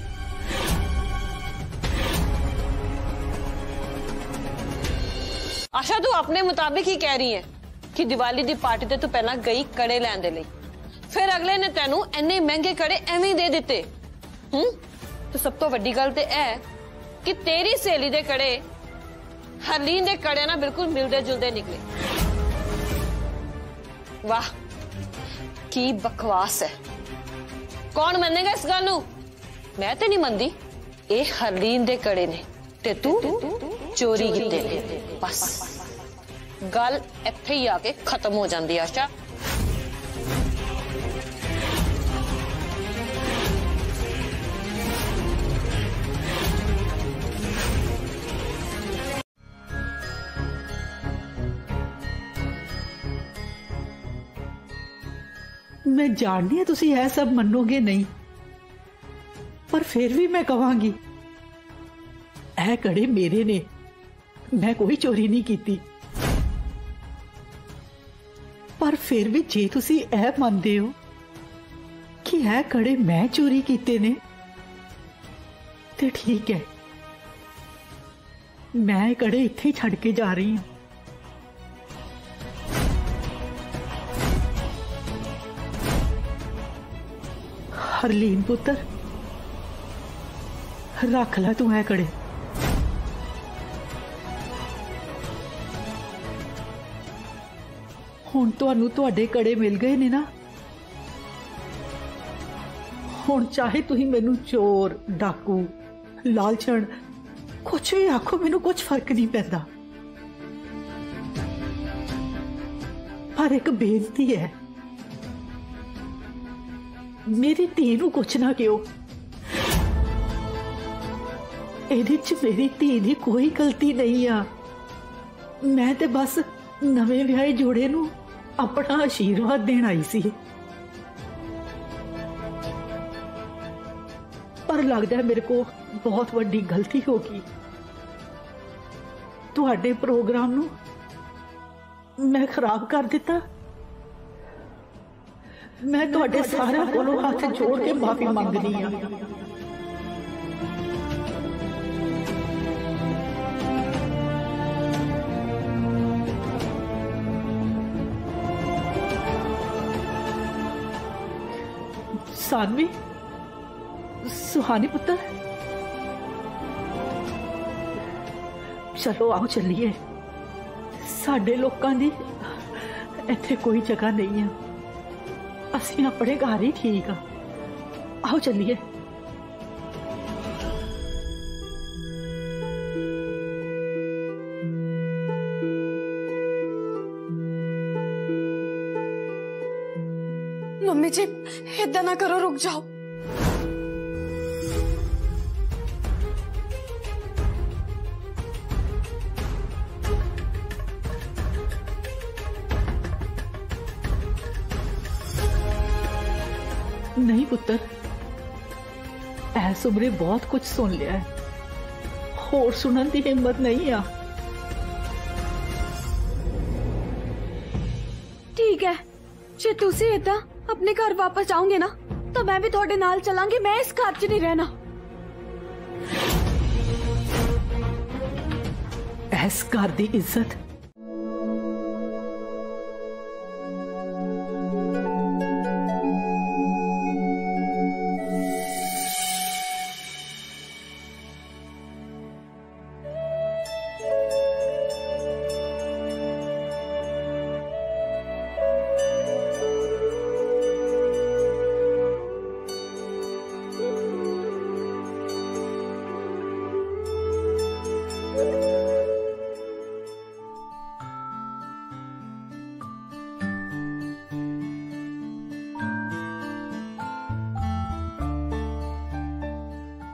आशा तू अपने मुताबिक ही कह रही है कि दिवाली दी पार्टी ते तू पहला गई कड़े लैण दे लई, फिर अगले ने तेनू इन्ने महंगे कड़े एवें ही दे दिते। तो सब तो वड्डी गल ते है कि तेरी सहेली दे कड़े हरलीन दे कड़े ना बिल्कुल मिलदे जुलदे निकले। वाह की बकवास है। कौन मनेगा इस गल नू? मैं ते नहीं मनदी। ए हरलीन दे कड़े ने ते तू चोरी कीते ने। बस गल इत्थे ही आके खत्म हो जाती। आशा मैं जाननी है तुसी यह सब मनोगे नहीं, पर फिर भी मैं कहांगी ऐ कड़े मेरे ने, मैं कोई चोरी नहीं की। पर फिर भी जे तुसी ऐ मानदे हो कि ऐ कड़े मैं चोरी कीते ने, ते ठीक है, मैं कड़े इत्थे छड़ के जा रही हूं। हरलीन पुत्र, रख ला तू है कड़े। हुण तुहानू तुहाडे कड़े मिल गए ने ना, हुण चाहे तुही मैनू चोर, डाकू, लालचन कुछ भी आखो, मैनू कुछ फर्क नहीं पैंदा। पर एक बेनती है, मेरी धी नू कुछ ना कहो। इहदे च मेरी धी दी कोई गलती नहीं आ। मैं ते बस नवे विआहे जोड़े नू अपना आशीर्वाद देण आई सी। पर लगदा है मेरे को बहुत वड्डी गलती हो गई। तुहाडे प्रोग्राम नू मैं खराब कर दिता। मैं तुहाडे सारे कोलों हाथ जोड़ के माफी मांगनी है। सानवी, सुहानी पुत्र, चलो आओ चलिए। साडे लोकां दी इत्थे कोई जगह नहीं है, असीं अपने घर ही ठीक आ। आओ चलिए। मम्मी जी इदा ना करो, रुक जाओ। नहीं पुत्र, ऐस उमरे बहुत कुछ सुन लिया है, होर सुनन की हिम्मत नहीं आ। ठीक है, जे तुसी इदा अपने घर वापस जाओगे ना, तो मैं भी थोड़े नाल चलांगी। मैं इस घर च नहीं रहना। इस घर की इज्जत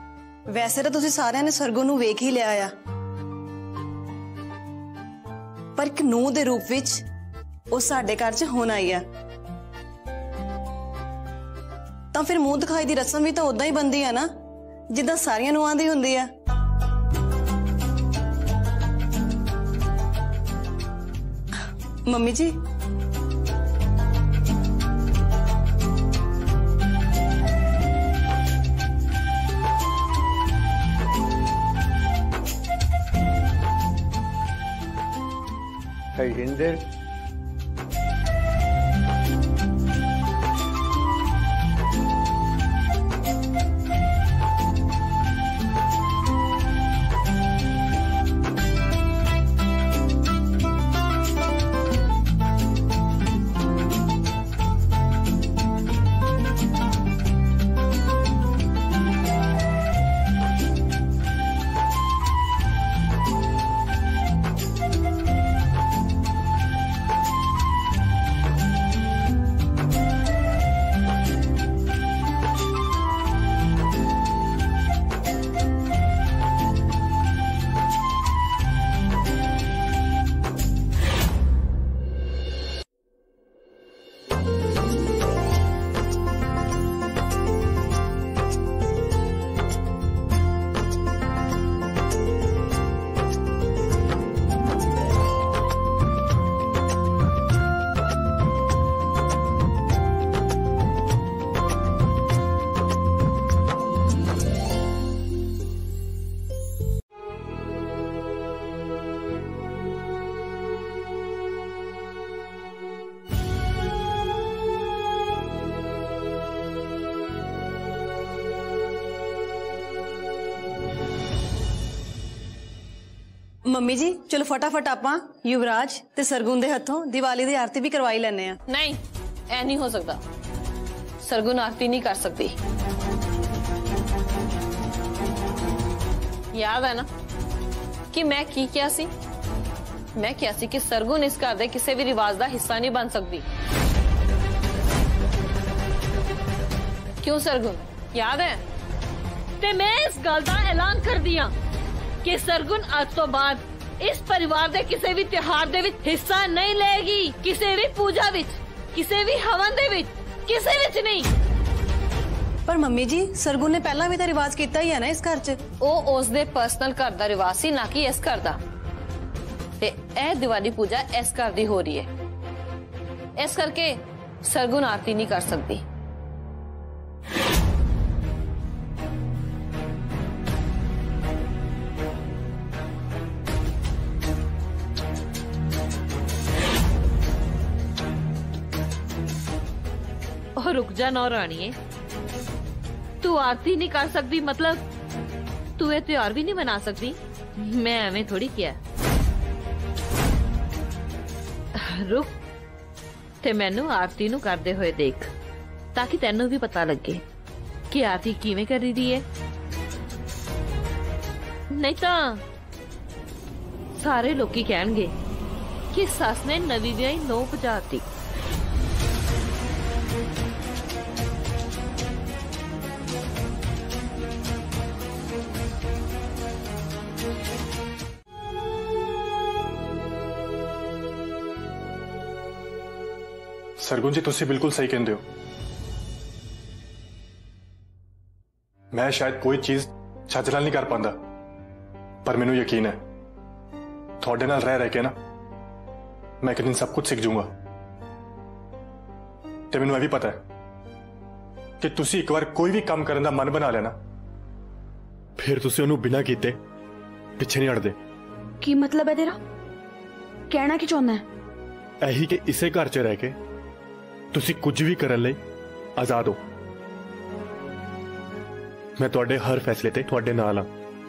वैसे तो तुसी सारे ने सरगुन नूं वेख ही लिया आ, पर एक ਨੂੰਹ ਦੇ ਰੂਪ ਵਿੱਚ ਉਹ ਸਾਡੇ ਘਰ 'ਚ ਹੁਣ ਆਈ ਆ ਤਾਂ ਫਿਰ ਮੂੰਹ ਦਿਖਾਈ ਦੀ ਰਸਮ ਵੀ ਤਾਂ ਉਦਾਂ ਹੀ ਬਣਦੀ ਆ ਨਾ ਜਿੱਦਾਂ ਸਾਰੀਆਂ ਨੂੰਹਾਂ ਦੀ ਹੁੰਦੀ ਆ। ਮੰਮੀ ਜੀ Hinder. ਮੰਮੀ ਜੀ ਚਲੋ ਫਟਾਫਟ ਆਪਾਂ ਯੁਵਰਾਜ ਤੇ ਸਰਗੁਣ ਦੇ ਹੱਥੋਂ ਦੀਵਾਲੀ ਦੀ ਆਰਤੀ ਵੀ ਕਰਵਾਈ ਲੈਣੇ ਆ। नहीं ऐ नहीं हो सकता। सरगुन आरती नहीं कर सकती। याद है ना कि मैं की क्या सी? मैं क्या सी कि सरगुन इस घर दे किसी भी रिवाज का हिस्सा नहीं बन सकती। क्यों सरगुन याद है? ते मैं इस गल का ऐलान कर दिया कि सरगुन आज तो बाद इस परिवार दे किसी भी त्योहार दे विच हिस्सा नहीं लेगी, किसी भी पूजा विच, किसी भी हवन दे विच, किसी विच नहीं। पर मम्मी जी सरगुन ने पहला भी तो रिवाज किया ही है ना इस घर च। ओ उस दे पर्सनल घर दा रिवाज सी, ना कि इस घर दा। ते ए दिवाली पूजा इस घर दी हो रही है, इस करके सरगुन आरती नहीं कर सकती। और रुक जा नौ राणीए, तू आरती नहीं कर सकती मतलब तू ये त्योहार भी नहीं मना सकती? मैं एवं थोड़ी किया। रुक ते मैनू आरती नू करदे हुए देख, ताकि तेनू भी पता लगे कि आरती किवें करी दी है। नहीं तो सारे लोकी कहणगे कि सस ने नवी विआही नौ भजाती। सरगुन जी तुसी बिल्कुल सही कहते हो। मैं शायद कोई चीज छज नाल नहीं कर पांदा, पर मैनू यकीन है थोड़े नाल रह के ना मैं एक दिन सब कुछ सीख जाऊंगा। ते मैनू यह भी पता है कि तुसी एक बार कोई भी काम करने का मन बना लेना, फिर तुसी उन्हें बिना कीते पिछे नहीं हटदे। की मतलब है तेरा? कहना की चाहना है? यही कि इसे घर च रह के तुसी कुछ भी करने लई आजाद हो। मैं तुहाडे हर फैसले ते तुहाडे नाल हां।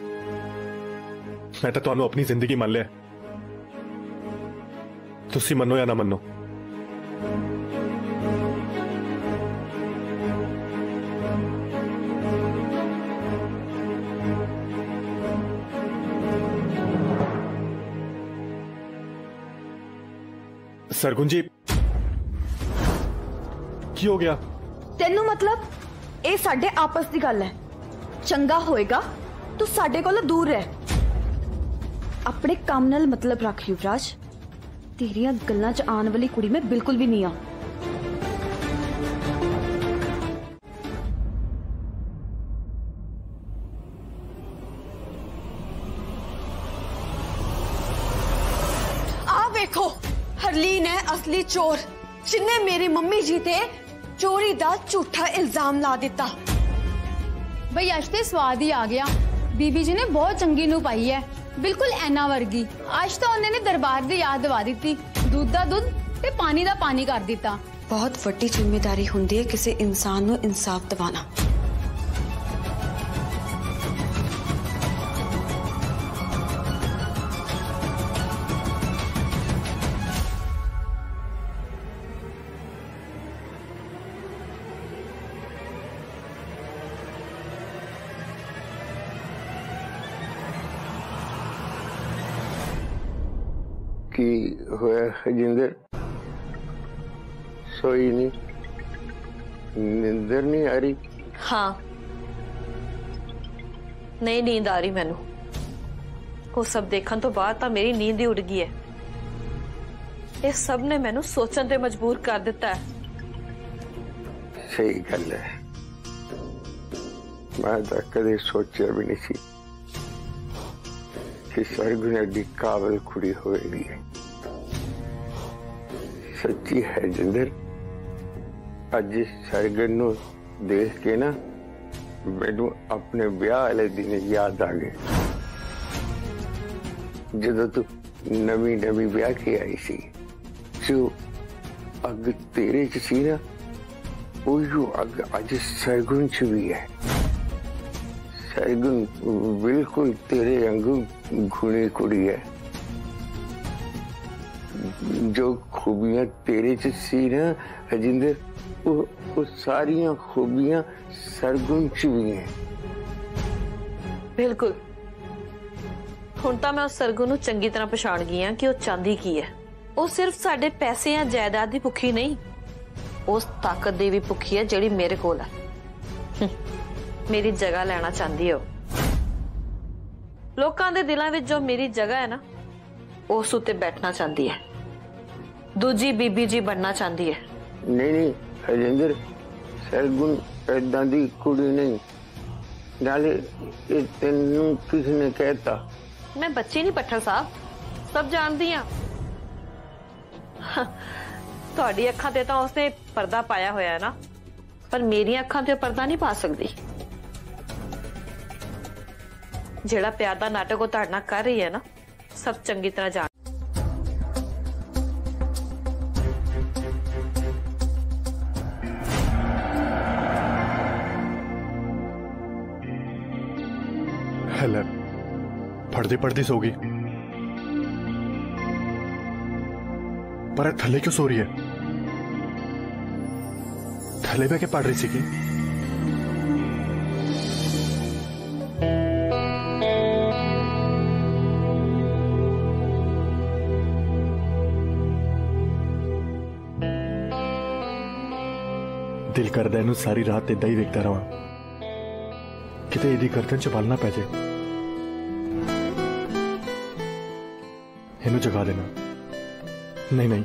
मैं तो तुहानू अपनी जिंदगी मान लिया, तुसी मनो या ना मनो। सरगुन जी की हो गया? तेनू मतलब ये साडे आपस की गल है। चंगा होएगा तू साडे कोलों दूर रह। अपने काम नाल मतलब रख युवराज। तेरिया गल्लां च आने वाली कुड़ी मैं बिल्कुल भी नहीं आ। आ देखो, हरलीन है असली चोर, जिन्ने मेरी मम्मी जी ते चोरी दा झूठा इल्जाम ला दिता। भाई अज ते स्वाद ही आ गया। बीबी जी ने बहुत चंगी नू पाई है, बिल्कुल ऐना वर्गी। अज तो उन्होंने दरबार दी याद दिवा दी, दूध दा दूध ते पानी दा पानी कर दिता। बहुत वड्डी जिम्मेदारी हुंदी है किसी इंसान नू इंसाफ दिवाना। की होया हजिंदर? सोई नहीं? नींदर नहीं आ रही? हाँ, नहीं नींद आ रही मैनू। वो सब देखने तो बाद तो मेरी नींद ही उड़ गई है। ये सब ने मैनू सोचने पे मजबूर कर दिता है। सही गल है, मैं तो कदे सोचा भी नहीं सी कि सरगुन एडी काबिल कुड़ी होएगी। सच्ची है जिंदर, अज सरगुन नू देख के ना मैनू अपने ब्याह वाले दिन याद आ गए, जदों तू नवी नवी ब्याह के आई सी। जो अग तेरे च सी ना, वो अग अज सरगुन च भी है। सरगुन बिल्कुल तेरे अंगू गुणी कुड़ी है। जो खूबियां तेरे च सी ना हजिंदर, वो सारियां खूबियां सरगुन च भी हैं। बिल्कुल, हुण तां मैं उस सरगुन नूं चंगी तरह पछाण गई हां कि वो चाहती की है। वो सिर्फ साडे पैसे या जायदाद दी भुखी नहीं, उस ताकत दी भी भुखी है जिहड़ी मेरे कोल है। मेरी जगह लेना चाहती है। लोकां दे दिलां विच जो मेरी जगह है ना, उस उत्ते बैठना चाहती है। दूजी बीबी जी बनना चाहती है। नहीं नहीं हजिंदर, सरगुन ऐदां दी कुड़ी नहीं। नाले तेनू किसने कहता? मैं बच्ची नहीं पट्ठल साहब, सब जानती हां। तुहाडी अखां ते तां उसने पर्दा पाया होया है ना, पर मेरी अखां ते पर्दा नहीं पा सकती। जेड़ा प्यार दा नाटक वो तुहाडे नाल कर रही है ना, सब चंगी तरह जान। हेलो, पढ़दी पढ़दी सो गई, पर थले क्यों सो रही है? थले में क्या पढ़ रही थी? दिल करदा इनू सारी रात इदा ही वेखदा रहा, किते इदी गर्दन च वल ना पै जाए। इनू जगा देना। नहीं नहीं,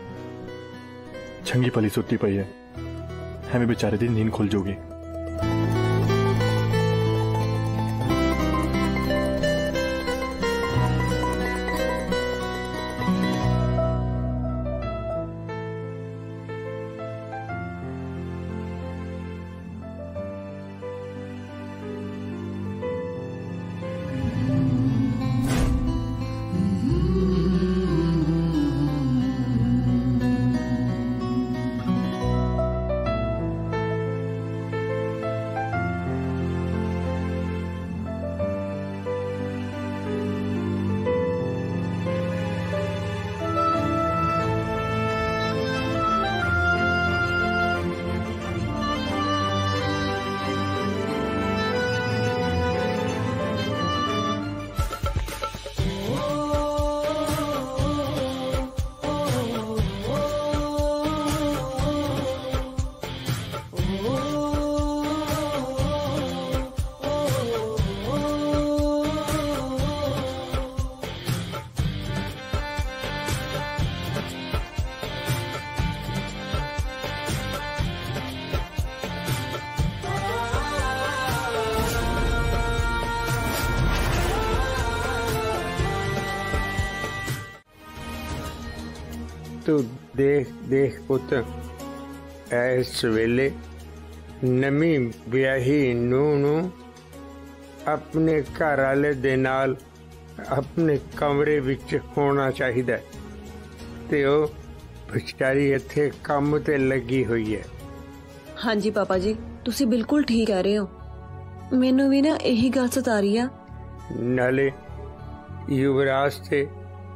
चंगी भली सुती पई है, हमें बेचारे दी नींद खुल जाऊगी। तू देख देख पुत, इस वेले नमी ब्याही नूं अपने घर वाले दे नाल अपने कमरे विच होना चाहिए ते ओ बेचारी इत्थे काम ते लगी हुई है। हाँ जी पापा जी, तुसी बिल्कुल ठीक कह रहे हो। मैनू भी ना यही गल सता रही है। नाले युवराज से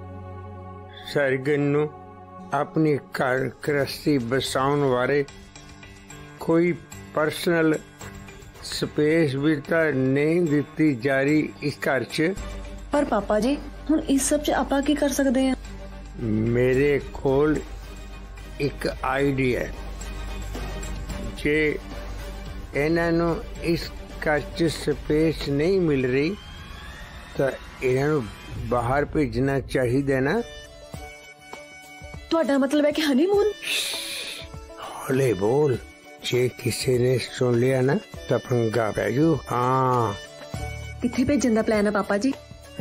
सरगन नू अपनी घर गृहस्थी बसाउन वारे कोई पर्सनल स्पेस भी तो नहीं दिती जारी इस घर च। पर पापा जी हुण इस सब च आपां की कर सकते हैं? मेरे कोल एक आइडिया है, जे इन्हां नू इस घर च स्पेस नहीं मिल रही तो इन्हां नू बाहर भेजना चाहिए ना। तुहाडा मतलब है कि हनीमून? हौले बोल, जे किसी ने सुन लिया ना तो पंगा पै जू। हाँ, किथे भेजन दा प्लान है पापा जी?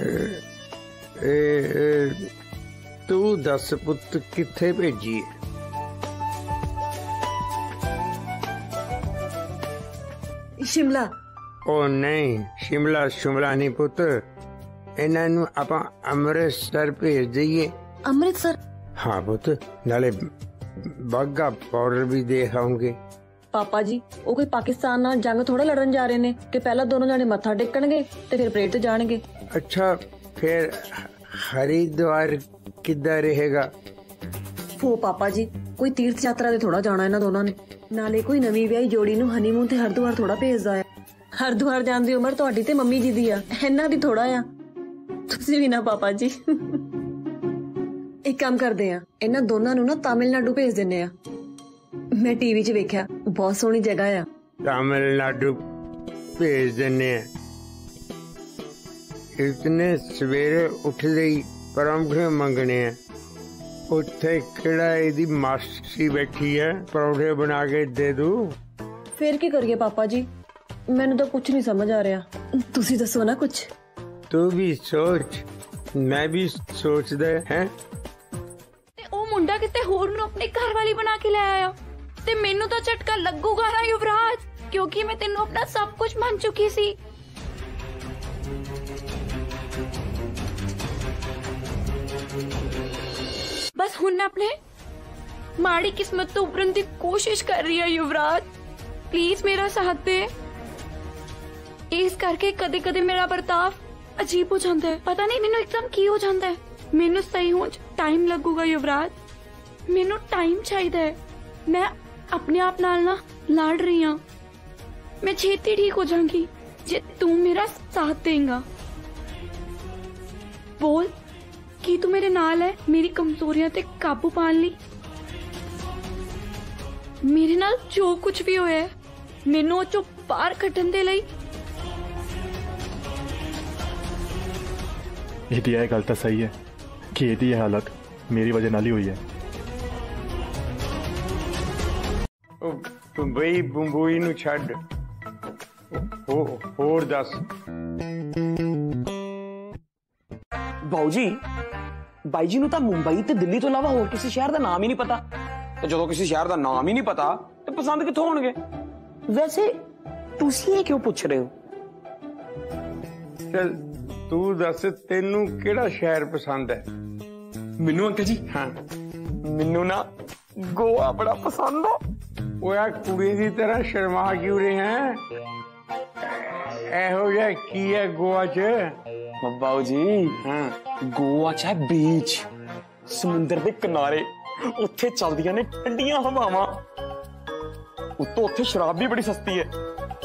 तू दस पुत किथे भेजी? शिमला। ओ नहीं, शिमला शिमला नहीं पुत, इन्हां नू आपां अमृतसर भेज दईए। अमृतसर? हाँ पुत, नाले बाघा बॉर्डर भी देख आऊंगे। पापा जी वो कोई पाकिस्तान नाल जंग थोड़ा लड़न जा रहे ने कि पहला दोनों जाने मत्था टेकणगे ते फिर परेड ते जाणगे। अच्छा, फिर हरिद्वार किधर रहेगा? हो पापा जी, कोई तीर्थ यात्रा ते थोड़ा जाना इन्हां दोनों ने। नाले कोई नवी विआही जोड़ी नू हनीमून ते हरिद्वार थोड़ा भेजदा है। हरिद्वार जाण दी उम्र तुहाडी ते मम्मी जी दी आ, इन्हां दी थोड़ा आ। तुसीं भी ना पापा जी। एक काम करदे आ, इन्हां दोनों नू ना तमिलनाडु भेज दिन्ने आ। मैं टीवी च वेख्या, बहुत सोहनी जगह आ। तमिलनाडु भेज दिन्ने आ। इतने सवेरे उठदे ही परौंठे मंगने आ। उत्थे किहड़ा इहदी मासी बैठी है, परौंठे बना के दे दू। फिर की करिए पापा जी, मैनू तो कुछ नहीं समझ आ रहा। तुसी दसो ना कुछ। तू भी सोच, मैं भी सोचदा है। ਉਹ ਮੁੰਡਾ ਕਿਤੇ ਹੋਰ ਨੂੰ ਆਪਣੀ ਘਰ ਵਾਲੀ ਬਣਾ ਕੇ ਲੈ ਆਇਆ ਤੇ ਮੈਨੂੰ ਤਾਂ ਝਟਕਾ ਲੱਗੂਗਾ ਨਾ ਯੁਵਰਾਜ, ਕਿਉਂਕਿ ਮੈਂ ਤੈਨੂੰ ਆਪਣਾ ਸਭ ਕੁਝ ਮੰਨ ਚੁੱਕੀ ਸੀ। ਬਸ ਹੁਣ ਆਪਣੇ ਮਾੜੀ ਕਿਸਮਤ ਤੋਂ ਉਭਰਨ ਦੀ ਕੋਸ਼ਿਸ਼ ਕਰ ਰਹੀ ਹੈ ਯੁਵਰਾਜ, ਪਲੀਜ਼ ਮੇਰਾ ਸਾਥ ਦੇ। ਇਸ ਕਰਕੇ ਕਦੇ ਕਦੇ ਮੇਰਾ ਵਰਤਾਵ ਅਜੀਬ ਹੋ ਜਾਂਦਾ ਹੈ, ਪਤਾ ਨਹੀਂ ਮੈਨੂੰ ਇੱਕਦਮ ਕੀ ਹੋ ਜਾਂਦਾ ਹੈ। ਮੈਨੂੰ ਸਹੀ ਹੋਣ ਚ ਟਾਈਮ ਲੱਗੂਗਾ ਯੁਵਰਾਜ, ਮੈਨੂੰ ਟਾਈਮ ਚਾਹੀਦਾ ਹੈ। ਮੈਂ ਆਪਣੇ ਆਪ ਨਾਲ ਨਾ ਲੜ ਰਹੀ ਹਾਂ, ਮੈਂ ਛੇਤੀ ਠੀਕ ਹੋ ਜਾਵਾਂਗੀ ਜੇ ਤੂੰ ਮੇਰਾ ਸਾਥ ਦੇਂਗਾ। ਬੋਲ ਕੀ ਤੂੰ ਮੇਰੇ ਨਾਲ ਹੈ ਮੇਰੀ ਕਮਜ਼ੋਰੀਆਂ ਤੇ ਕਾਬੂ ਪਾਉਣ ਲਈ? ਮੇਰੇ ਨਾਲ ਜੋ ਕੁਝ ਵੀ ਹੋਇਆ ਹੈ ਮੈਨੂੰ ਉਹ ਚੋਂ ਬਾਹਰ ਕੱਢਣ ਦੇ ਲਈ। ਇਹਦੀ ਇਹ ਗੱਲ ਤਾਂ ਸਹੀ ਹੈ कि ਇਹਦੀ ਇਹ ਹਾਲਤ ਮੇਰੀ ਵਜ੍ਹਾ ਨਾਲ ਹੀ ਹੋਈ ਹੈ। ਬਈ ਬੰਬੂਈ ਨੂੰ ਛੱਡ, ਹੋਰ ਦੱਸ। ਬਾਊ ਜੀ, ਬਾਈ ਜੀ ਨੂੰ ਤਾਂ ਮੁੰਬਈ ਤੇ ਦਿੱਲੀ ਤੋਂ ਇਲਾਵਾ ਹੋਰ ਕਿਸੇ ਸ਼ਹਿਰ ਦਾ ਨਾਮ ਹੀ ਨਹੀਂ ਪਤਾ, ਤੇ ਜਦੋਂ ਕਿਸੇ ਸ਼ਹਿਰ ਦਾ ਨਾਮ ਹੀ ਨਹੀਂ ਪਤਾ ਤੇ ਪਸੰਦ ਕਿੱਥੋਂ ਹੋਣਗੇ? ਵੈਸੇ ਤੁਸੀਂ ਇਹ ਕਿਉਂ ਪੁੱਛ ਰਹੇ ਹੋ? ਚਲ ਤੂੰ ਦੱਸ, ਤੈਨੂੰ ਕਿਹੜਾ ਸ਼ਹਿਰ ਪਸੰਦ ਹੈ? ਮੈਨੂੰ ਅੰਕਲ ਜੀ, ਹਾਂ ਮੈਨੂੰ ਨਾ ਗੋਆ ਬੜਾ ਪਸੰਦ ਆ। ਉਹ ਆ ਕੁੜੀ ਦੀ ਤਰ੍ਹਾਂ ਸ਼ਰਮਾ ਕਿਉਂ ਰਹੇ ਹੈ? ਇਹੋ ਜਿਹਾ ਕੀ ਹੈ ਗੋਆ ਚ? ਬਾਊ ਜੀ, ਹਾਂ ਗੋਆ ਚ ਹੈ ਬੀਚ, ਸਮੁੰਦਰ ਦੇ ਕਿਨਾਰੇ, ਉੱਥੇ ਚੱਲਦੀਆਂ ਨੇ ਠੰਡੀਆਂ ਹਵਾਵਾਂ, ਉੱਤੋਂ ਉੱਥੇ ਸ਼ਰਾਬ ਵੀ ਬੜੀ ਸਸਤੀ ਹੈ।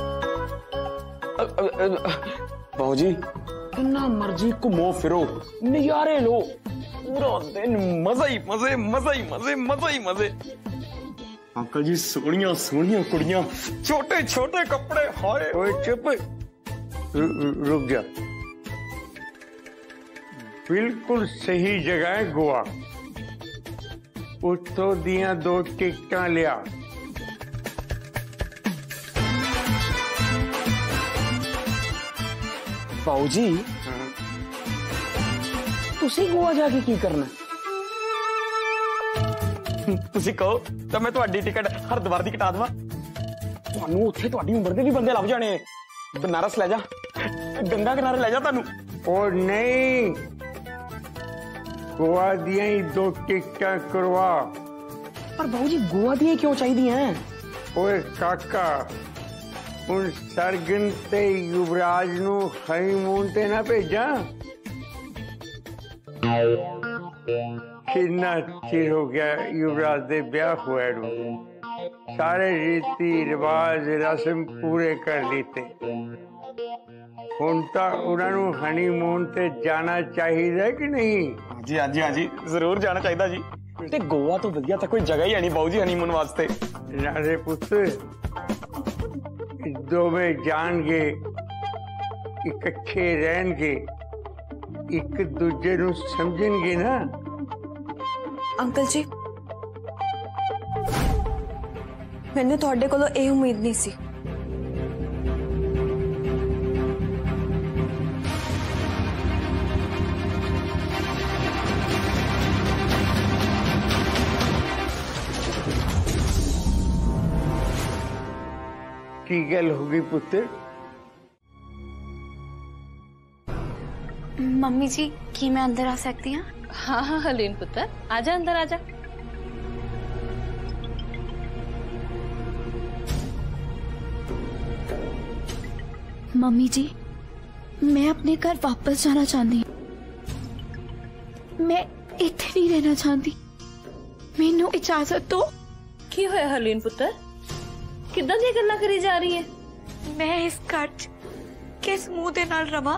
ਬਾਊ ਜੀ ਜਿੰਨਾ ਮਰਜੀ ਘੁੰਮੋ ਫਿਰੋ, ਨਜ਼ਾਰੇ ਲੋ, ਪੂਰਾ ਦਿਨ ਮਜ਼ਾ ਹੀ ਮਜ਼ੇ, ਮਜ਼ਾ ਹੀ ਮਜ਼ੇ, ਮਜ਼ਾ ਹੀ ਮਜ਼ੇ। ਅੰਕਲ ਜੀ ਸੋਹਣੀਆਂ ਸੋਹਣੀਆਂ ਕੁੜੀਆਂ, ਛੋਟੇ ਛੋਟੇ ਕੱਪੜੇ, ਹਾਏ। ਓਏ ਚੁੱਪ, रुक जा। बिल्कुल सही जगह है गोवा। उत्तों दियां 2 टिकटां लिया। पाऊ जी, तुसी गोवा जाके की करना? ਤੁਸੀਂ ਕਹੋ ਤਾਂ ਮੈਂ ਤੁਹਾਡੀ ਟਿਕਟ ਹਰਿਦੁਆਰ ਦੀ ਕਟਾ ਦੇਵਾਂ। ਤੁਹਾਨੂੰ ਉੱਥੇ ਤੁਹਾਡੀ ਉਮਰ ਦੇ ਵੀ ਬੰਦੇ ਲੱਭ ਜਾਣੇ। ਬਨਾਰਸ ਲੈ ਜਾ, ਗੰਗਾ ਕਿਨਾਰੇ ਲੈ ਜਾ ਤੁਹਾਨੂੰ। ਉਹ ਨਹੀਂ, गोवा दियां ही 2 टिकट करवा। पर बाबू जी गोवा दियां क्यों चाहिए हैं? ओए काका, उन सरगन ते युवराज नू हनीमून ते ना भेजा। कितना चिर हो गया युवराज दे ब्याह हुए नू, सारे रीति रिवाज रस्म पूरे कर लीते। हुण तां उन्हां नू हनीमून ते जाना चाहिए कि नहीं? जी हाँ जी, हाँ जी, जरूर जाना चाहिए जी। ते गोवा तो वधिया तो कोई जगह ही है नहीं बाबू जी हनीमून वास्ते। नारे पुत्र दोवे जाणगे, इकट्ठे रहणगे, एक दूजे नू समझणगे ना। अंकल जी मैंने तुहाडे कोलों ये उम्मीद नहीं सी। की गल होगी पुत्र? मम्मी जी की मैं अंदर आ सकती हूँ? हाँ हाँ हलीन पुत्र, आजा अंदर आजा। मम्मी जी मैं अपने घर वापस जाना चाहती हूँ, मैं इत्थे नहीं रहना चाहती, मैनू इजाजत दो। की होया हलीन पुत्र, किदां दी गल्लां करी जा रही है? मैं इस घर च किस मुंह दे नाल रवां?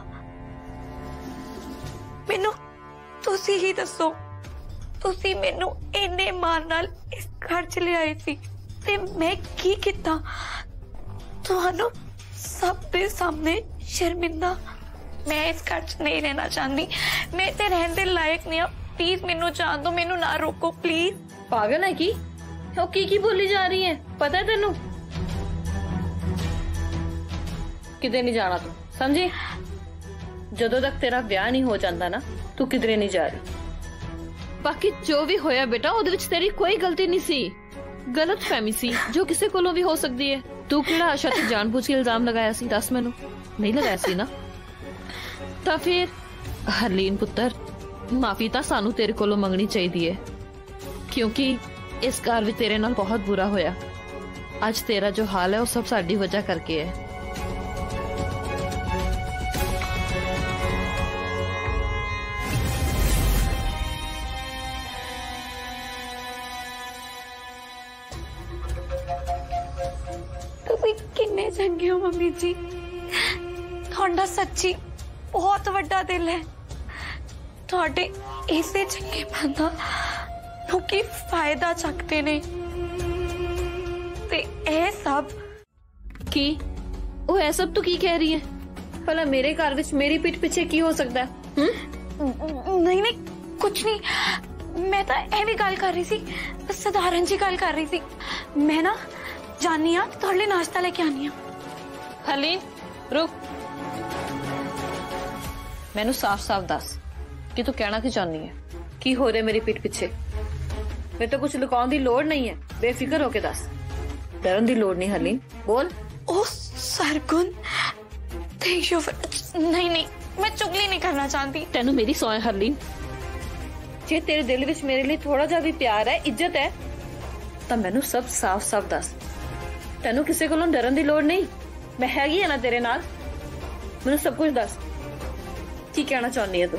मैनू तुसी ही दसो। तुसी मैनू इन्ने मार नाल इस घर च ले आए सी ते मैं की कीता? तुहानू सब दे सामने शर्मिंदा। मैं इस घर च नहीं रहना चाहती, मैं ते रहने दे लायक नहीं हूं। प्लीज मैनू जान दो, मैनू ना रोको प्लीज। पागल है की बोली जा रही है? पता है तेनू किधरे नहीं जाना तू, समझी? जदों तक तेरा ब्याह नहीं हो जाता ना तू किधरे नहीं जा रही। बाकी जो भी होया बेटा उहदे विच तेरी कोई गलती नहीं सी, गलत फहमी सी जो किसी कोलों भी हो सकती है। तू किहड़ा आशा ते जानबूझ के इल्जाम लगाया सी? दस मैनू नहीं लगाया सी ना? तां फिर हरलीन पुत्र माफी तां सानू तेरे कोलों मंगनी चाहिए है, क्योंकि इस घर विच तेरे नाल बहुत बुरा होया। आज तेरा जो हाल है वो सब साडी वजह करके है। किन्ने चंगे हो मम्मी जी, तुहाडा सच्ची बहुत वड्डा दिल है। तुहाडे ऐसे चंगे बंदा लोकी फायदा चकते ने ते ए सब की वो है सब तू की कह रही है? भला मेरे घर विच मेरी पीठ पीछे की हो सकता है? नहीं नहीं कुछ नहीं, मैं तो एवी गल कर रही सी, साधारण जी गल कर रही सी। मैं ना जानी हाँ थोड़े लिए नाश्ता लेके आनी हाँ। हरलीन रुक, मैनू साफ साफ दस कि तू कहना की चाहनी है? की हो रहा मेरी पीठ पीछे? मैं तो कुछ लुकाउन दी लोड़ नहीं है, बेफिक्र होके दस। डरन दी लोड़ नहीं हरलीन, बोल। ओ सरगुन नहीं नहीं मैं चुगली नहीं करना चाहती। तेनू मेरी सौं हरलीन, जे तेरे दिल विच मेरे लिए थोड़ा जा भी प्यार है, इज्जत है, तो मैनू सब साफ साफ दस। तेनू किसी कोलों डरन दी लोड़ नहीं, मैं हैगी है ना तेरे नाल। मैनू सब कुछ दस, की कहना चाहनी है तू?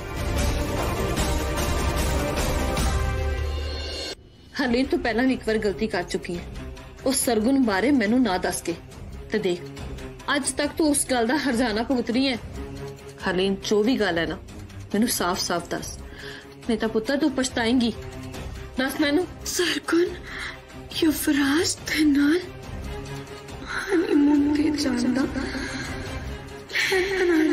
हरलीन तू पहला भी एक बार गलती कर चुकी है, उस सरगुन बारे मैनू ना दस के ते देख अज तक तू उस गल दा हरजाना भुगत रही है। हरलीन जो भी गल है ना मैनू साफ साफ दस, नहीं तो पुत्र तू पछताएंगी। दस मैनू। सरगुन युवराज दे नाल हनीमून ते जांदा